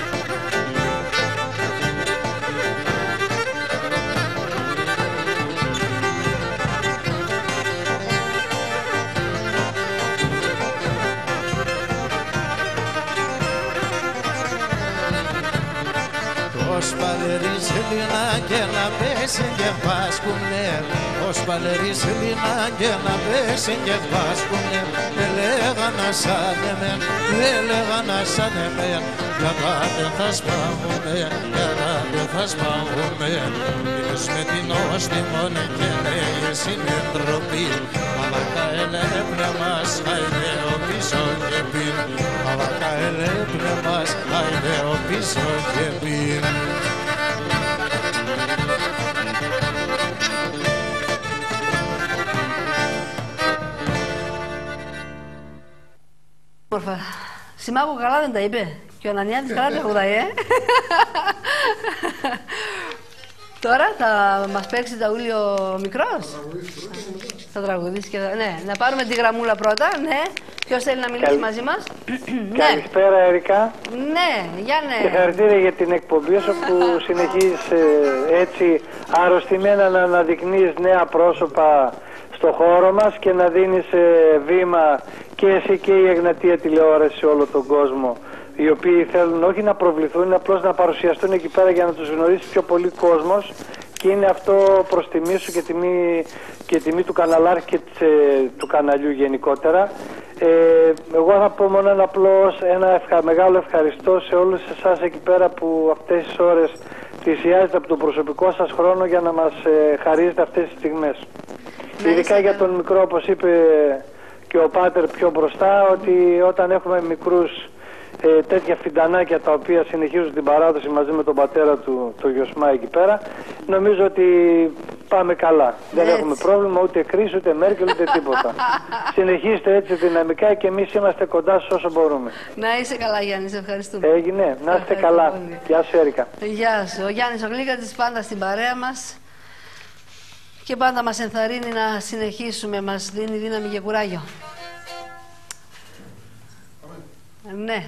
Ως παλαιρίς Ελλήνα και να πέσει και βάσκουνε, ως παλαιρίς Ελλήνα και να πέσει και βάσκουνε, έλεγανα σαν εμέν, έλεγανα σαν εμέν, γιατί δεν θα σπάγουμε, γιατί δεν θα σπάγουμε. Είδες με την όστιμον και λέγε συνεντροπή, αλλά τα ελέπνε μας χαϊδέω πίσω και πίν, αλλά τα ελέπνε μας χαϊδέω πίσω και πίν. Σιμάκο καλά δεν τα είπε και ο Ανανιάδης καλά τραγουδάει, ε. Τώρα θα μας παίξει ταούλιο μικρός. Θα τραγουδήσει και θα... Ναι, να πάρουμε τη γραμμούλα πρώτα, ναι. Ποιος θέλει να μιλήσει Καλ... μαζί μας. Καλησπέρα Ερικα. Ναι, για ναι. Συγχαρητήρια για την εκπομπή σου που συνεχίζεις ε, έτσι αρρωστημένα να αναδεικνύεις νέα πρόσωπα στο χώρο μας και να δίνεις ε, βήμα και εσύ και η Εγνατία τηλεόραση σε όλο τον κόσμο, οι οποίοι θέλουν όχι να προβληθούν, απλώς να παρουσιαστούν εκεί πέρα για να τους γνωρίσει πιο πολύ κόσμος, και είναι αυτό προς τιμή σου και τιμή, και τιμή του καναλάρχη και της, ε, του καναλιού γενικότερα. Ε, εγώ θα πω μόνο ένα απλώς ένα ευχα, μεγάλο ευχαριστώ σε όλους εσάς εκεί πέρα που αυτές τις ώρες θυσιάζετε από τον προσωπικό σας χρόνο για να μας ε, χαρίζετε αυτές τις στιγμές. Ναι, ειδικά για τον μικρό, όπως είπε και ο Πάτερ πιο μπροστά, ότι όταν έχουμε μικρούς ε, τέτοια φιντανάκια τα οποία συνεχίζουν την παράδοση μαζί με τον πατέρα του, το Γιωσμά εκεί πέρα, νομίζω ότι πάμε καλά. Δεν έχουμε πρόβλημα, ούτε κρίση, ούτε Μέρκελ, ούτε τίποτα. Συνεχίστε έτσι δυναμικά και εμείς είμαστε κοντά σας όσο μπορούμε. Να είσαι καλά, Γιάννη, σε ευχαριστούμε. Έγινε, να είστε καλά. Πολύ. Γεια σου, Έρικα. Γεια σου. Ο Γιάννης ο Γλύκατης πάντα στην παρέα μας και πάντα μας ενθαρρύνει να συνεχίσουμε, μας δίνει δύναμη και κουράγιο. Ναι.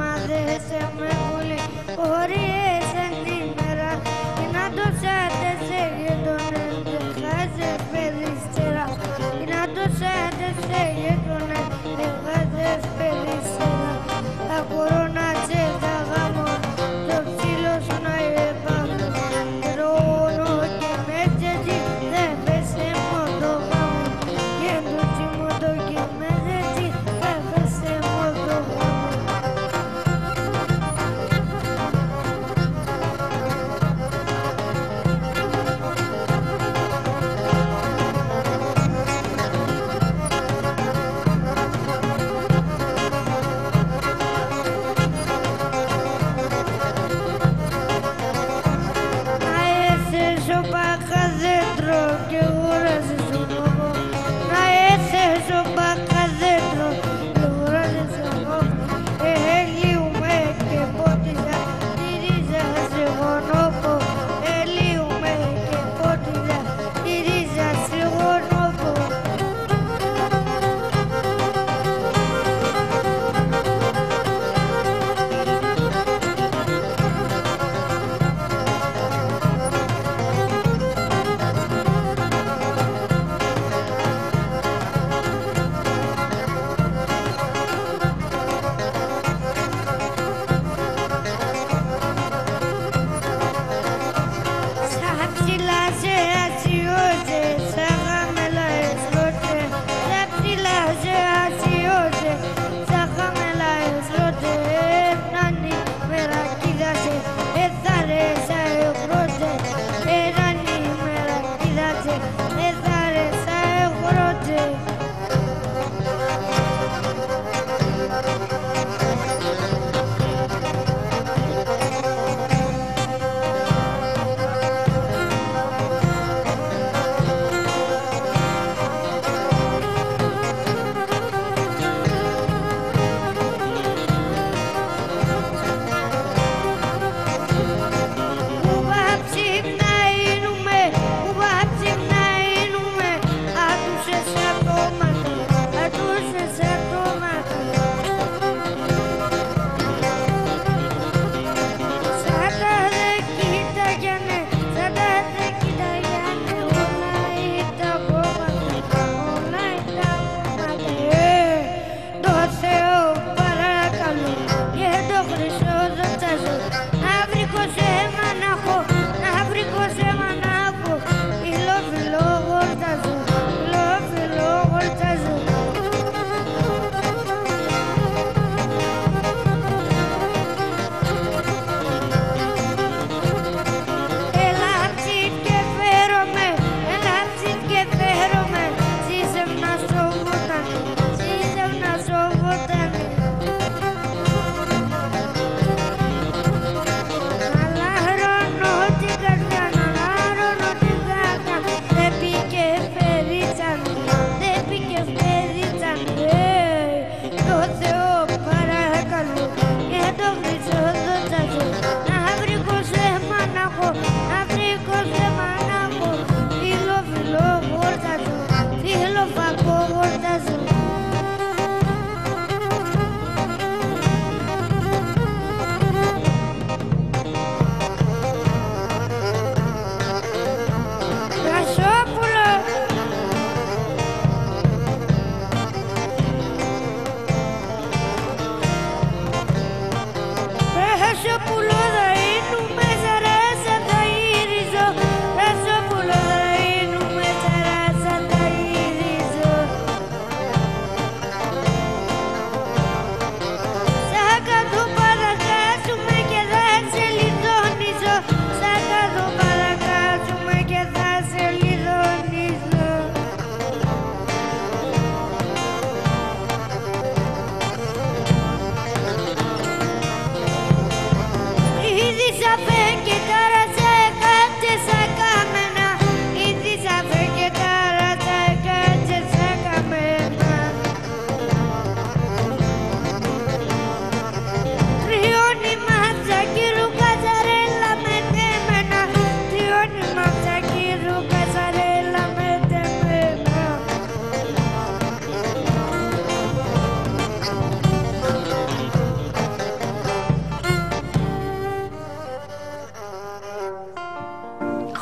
Χωρίς ενήμερα, να το σέτες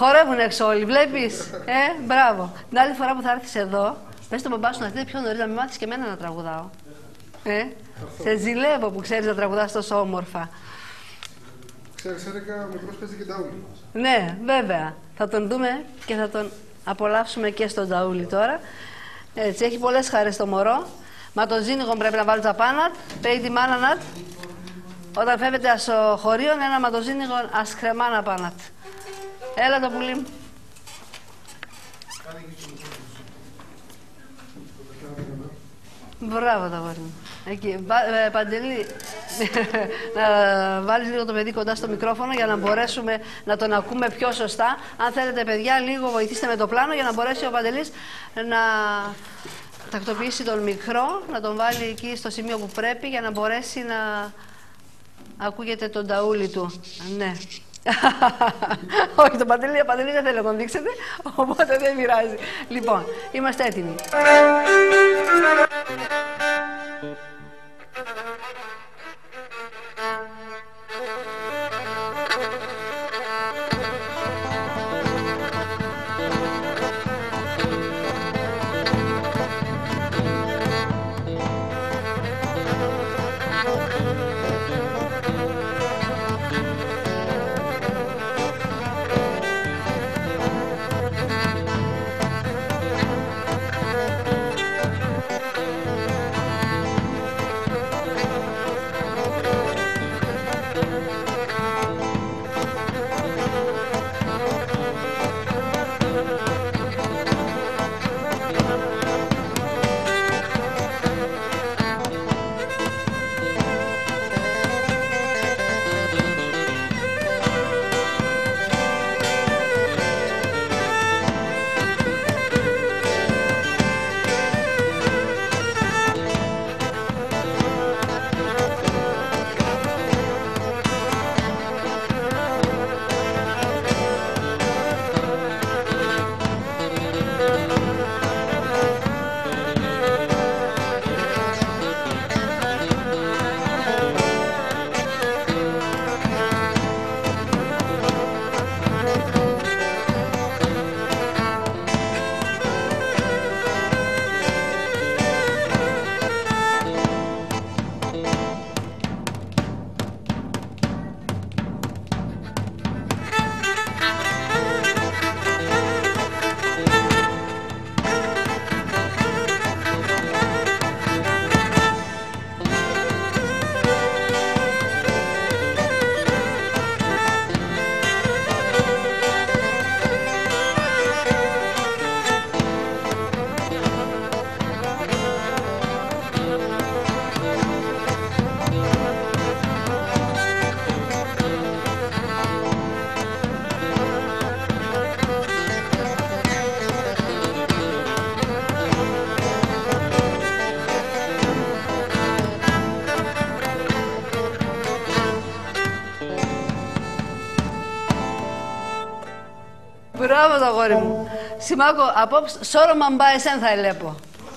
Χορεύουν έξω όλοι, βλέπεις. Ε, μπράβο. Την άλλη φορά που θα έρθεις εδώ, πες στον μπαμπά σου να έρθει πιο νωρίς, να μην μάθεις και εμένα να τραγουδάω. Ε, σε ζηλεύω που ξέρεις να τραγουδάς τόσο όμορφα. Ξέρεις, Έρικα, ο μικρός παίζει και νταούλι. Ναι, βέβαια. Θα τον δούμε και θα τον απολαύσουμε και στο νταούλι τώρα. Έτσι, έχει πολλές χαρές το μωρό. Μα το ζήνιγο πρέπει να βάλει τζαπάνατ, πέει τη μάνανατ. Όταν φεύγετε στο χωρίο, ένα ματοζήνιγο ασχρεμάνα πάνατ. Έλα το πουλί μου. Μπράβο το αγόρι μου. Εκεί. Ε, Παντελή, να βάλεις λίγο το παιδί κοντά στο μικρόφωνο για να μπορέσουμε να τον ακούμε πιο σωστά. Αν θέλετε παιδιά, λίγο βοηθήστε με το πλάνο για να μπορέσει ο Παντελής να τακτοποιήσει τον μικρό, να τον βάλει εκεί στο σημείο που πρέπει για να μπορέσει να ακούγεται τον ταούλι του. Ναι. Όχι, τον Παντελή, ο Παντελή δεν θέλει να τον δείξετε, οπότε δεν πειράζει. Λοιπόν, είμαστε έτοιμοι. Μπράβο το αγόρι μου. Σιμάκο, απόψε, σώρο μαμπά εσέν θα ελέπω.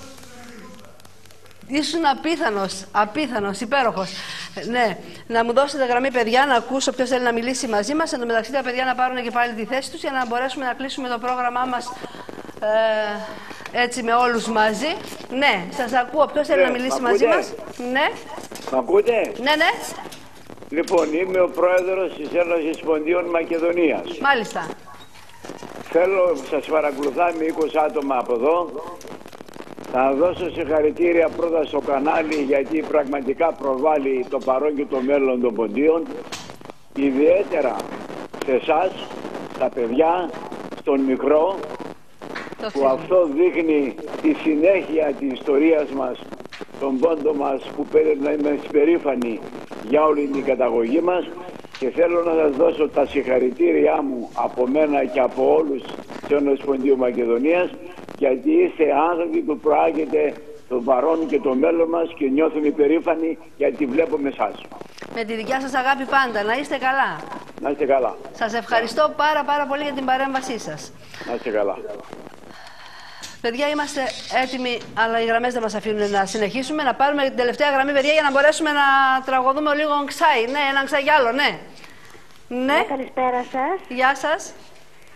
Ήσουν απίθανος, απίθανος, υπέροχος. Ναι, να μου δώσετε γραμμή παιδιά, να ακούσω ποιος θέλει να μιλήσει μαζί μας. Εν τω μεταξύ τα παιδιά να πάρουν και πάλι τη θέση τους για να μπορέσουμε να κλείσουμε το πρόγραμμά μας ε, έτσι με όλους μαζί. Ναι, σας ακούω. Ποιος θέλει ναι, να μιλήσει μαζί μας. Ναι. Μ' ακούτε. Ναι, ναι. Λοιπόν, είμαι ο πρόεδρος της Ένωσης Ποντίων Μακεδονίας. Μάλιστα. Θέλω, σας παρακολουθά με είκοσι άτομα από εδώ. Θα δώσω συγχαρητήρια πρώτα στο κανάλι γιατί πραγματικά προβάλλει το παρόν και το μέλλον των Ποντίων. Ιδιαίτερα σε εσάς, τα παιδιά, στον μικρό, που αυτό δείχνει τη συνέχεια της ιστορίας μας, τον πόντο μας που πρέπει να είμαστε περήφανοι για όλη την καταγωγή μας. Και θέλω να σας δώσω τα συγχαρητήριά μου από μένα και από όλους της Ένωσης Ποντίου Μακεδονίας, γιατί είστε άνθρωποι που προάγετε το παρόν και το μέλλον μας και νιώθουμε περήφανοι γιατί βλέπουμε εσάς. Με τη δικιά σας αγάπη πάντα. Να είστε καλά. Να είστε καλά. Σας ευχαριστώ πάρα πάρα πολύ για την παρέμβασή σας. Να είστε καλά. Παιδιά, είμαστε έτοιμοι, αλλά οι γραμμές δεν μας αφήνουν να συνεχίσουμε. Να πάρουμε την τελευταία γραμμή, παιδιά, για να μπορέσουμε να τραγουδούμε λίγο ξάι. Ναι, έναν ξαγιάλο, ναι. Ναι, καλησπέρα σας. Γεια σας.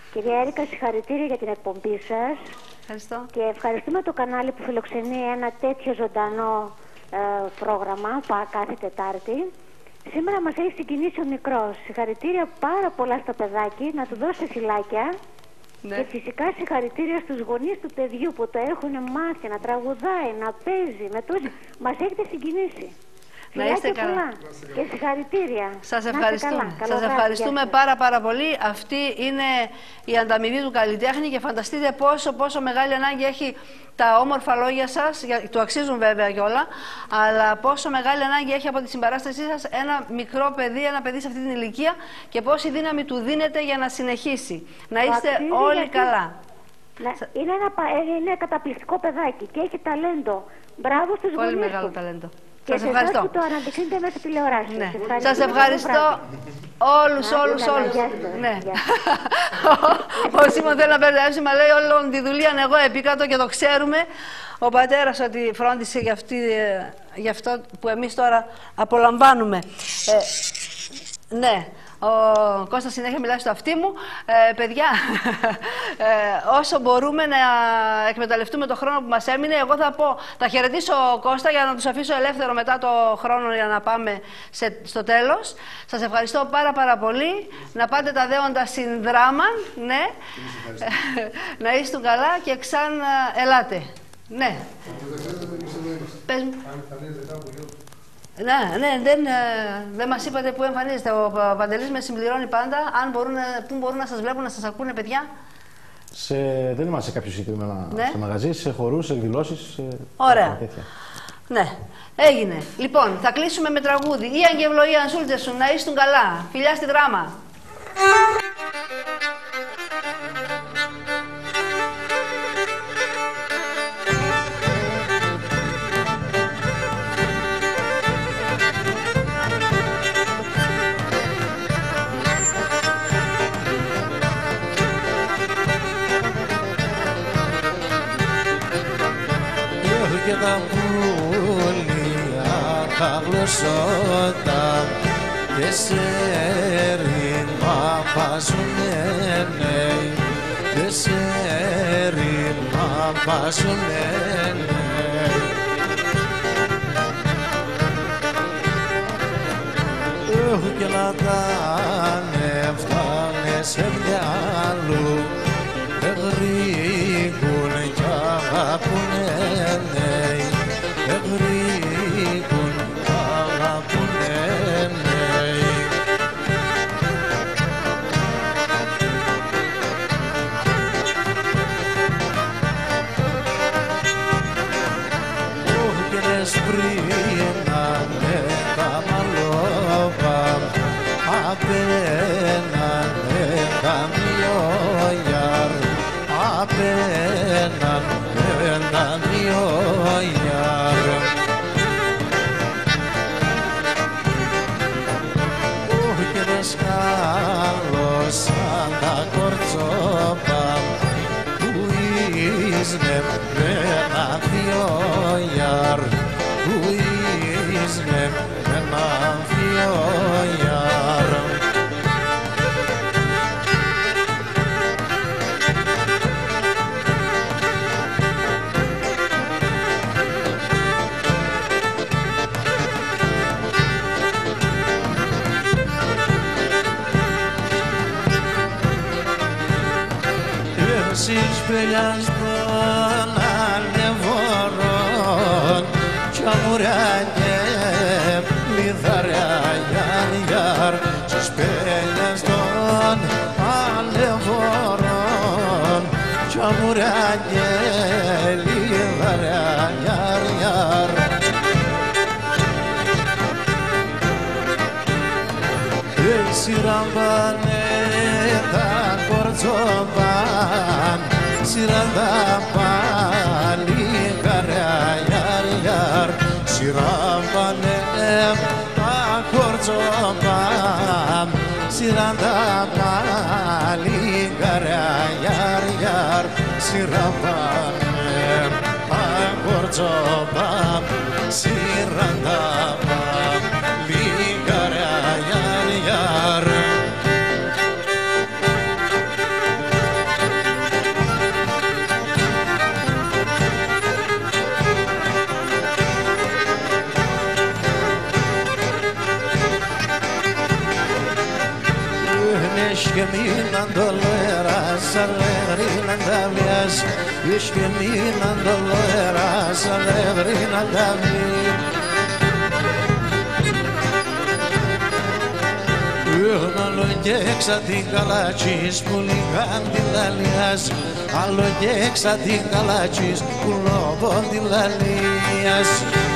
Κυρία Έρικα, συγχαρητήρια για την εκπομπή σας. Ευχαριστώ. Και ευχαριστούμε το κανάλι που φιλοξενεί ένα τέτοιο ζωντανό ε, πρόγραμμα κάθε Τετάρτη. Σήμερα μας έχει συγκινήσει ο μικρός. Συγχαρητήρια πάρα πολλά στο παιδάκι, να του δώσει φυλάκια. Ναι. Και φυσικά συγχαρητήρια στους γονείς του παιδιού που το έχουν μάθει να τραγουδάει, να παίζει. Με τους... Μας έχετε συγκινήσει. Να είστε καλά. Πολλά. Και συγχαρητήρια. Σας ευχαριστούμε. Σας ευχαριστούμε πάρα πάρα πολύ. Αυτή είναι η ανταμοιβή του καλλιτέχνη και φανταστείτε πόσο, πόσο μεγάλη ανάγκη έχει τα όμορφα λόγια σας, του αξίζουν βέβαια κιόλα, αλλά πόσο μεγάλη ανάγκη έχει από τη συμπαράστασή σας ένα μικρό παιδί, ένα παιδί σε αυτή την ηλικία και πόση δύναμη του δίνεται για να συνεχίσει. Να είστε όλοι γιατί... καλά. Είναι ένα είναι καταπληκτικό παιδάκι και έχει ταλέντο. Μπράβο στους γονείς. Πολύ μεγάλο ταλέντο. Και σας ευχαριστώ. Που το αναδεικνύετε μέσα τηλεοράση. Ναι. Σας ευχαριστώ όλους, όλους, όλους. Ναι. Ο Σίμων θέλει να μπερδεύσει, μα λέει όλη τη δουλειά εγώ επίκατο και το ξέρουμε. Ο πατέρας ότι φρόντισε για, αυτή, για αυτό που εμείς τώρα απολαμβάνουμε. Ε, ναι. Ο Κώστας συνέχεια μιλάει στο αυτί μου. Ε, παιδιά, ε, όσο μπορούμε να εκμεταλλευτούμε το χρόνο που μας έμεινε, εγώ θα πω, θα χαιρετήσω Κώστα για να τους αφήσω ελεύθερο μετά το χρόνο για να πάμε σε, στο τέλος. Σας ευχαριστώ πάρα πάρα πολύ. Να πάτε τα δέοντα συν δράμαν, ναι. Να είστε καλά και ξαν ελάτε. Ναι. Πες μου. Ναι, ναι, δεν, δεν μας είπατε πού εμφανίζεστε. Ο Παντελής με συμπληρώνει πάντα. Αν μπορούν, πού μπορούν να σας βλέπουν, να σας ακούνε, παιδιά. Σε, δεν είμαστε σε κάποιο συγκεκριμένο ναι. στο μαγαζί, σε χορούς, σε εκδηλώσεις. Σε... Ωραία. Ναι, έγινε. Λοιπόν, θα κλείσουμε με τραγούδι. Ή Αγγευλοή αν σούλτε σου, να είστε καλά. Φιλιά στη δράμα. Και τα πουλιά τα γλωσσότα και σε ρήμα βάζουνε νέοι και σε ρήμα βάζουνε νέοι. Έχω και να τάνε φτάνε σε μυαλού εγρήγουν κι αγαπουνε νέοι εγρήγουν κι αγαπουνε νέοι. Όχινες πρίνανε τα μαλόβα απένανε καμιόγιαρ απέναν έναν ιόγιαρ. Όχινες χάλωσαν τα κορτσόπα που ίσνε έναν ιόγιαρ που ίσνε έναν ιόγιαρ. Εσείς πελιάς των αλεφόρων κι αμουράνιε λιδαριά γιαρ γιαρ. Εσείς πελιάς των αλεφόρων κι αμουράνιε λιδαριά γιαρ γιαρ. Έτσι ραμπάνε τα κορτσόπαν σιράντα παλικάρια γιαρ γιαρ. Σιράμπανε τα κορτσόπαν σιράντα παλικάρια γιαρ γιαρ. Σιράμπανε τα κορτσόπαν σιράντα παλικάρια γιαρ γιαρ. και μείναν δολέρας, αλεγρίναν τα βιάς. Εις και μείναν δολέρας, αλεγρίναν τα βιάς. Άλλο και έξα την καλάτσις που λίγαν την λαλιάς. Άλλο και έξα την καλάτσις που λόγω την λαλιάς.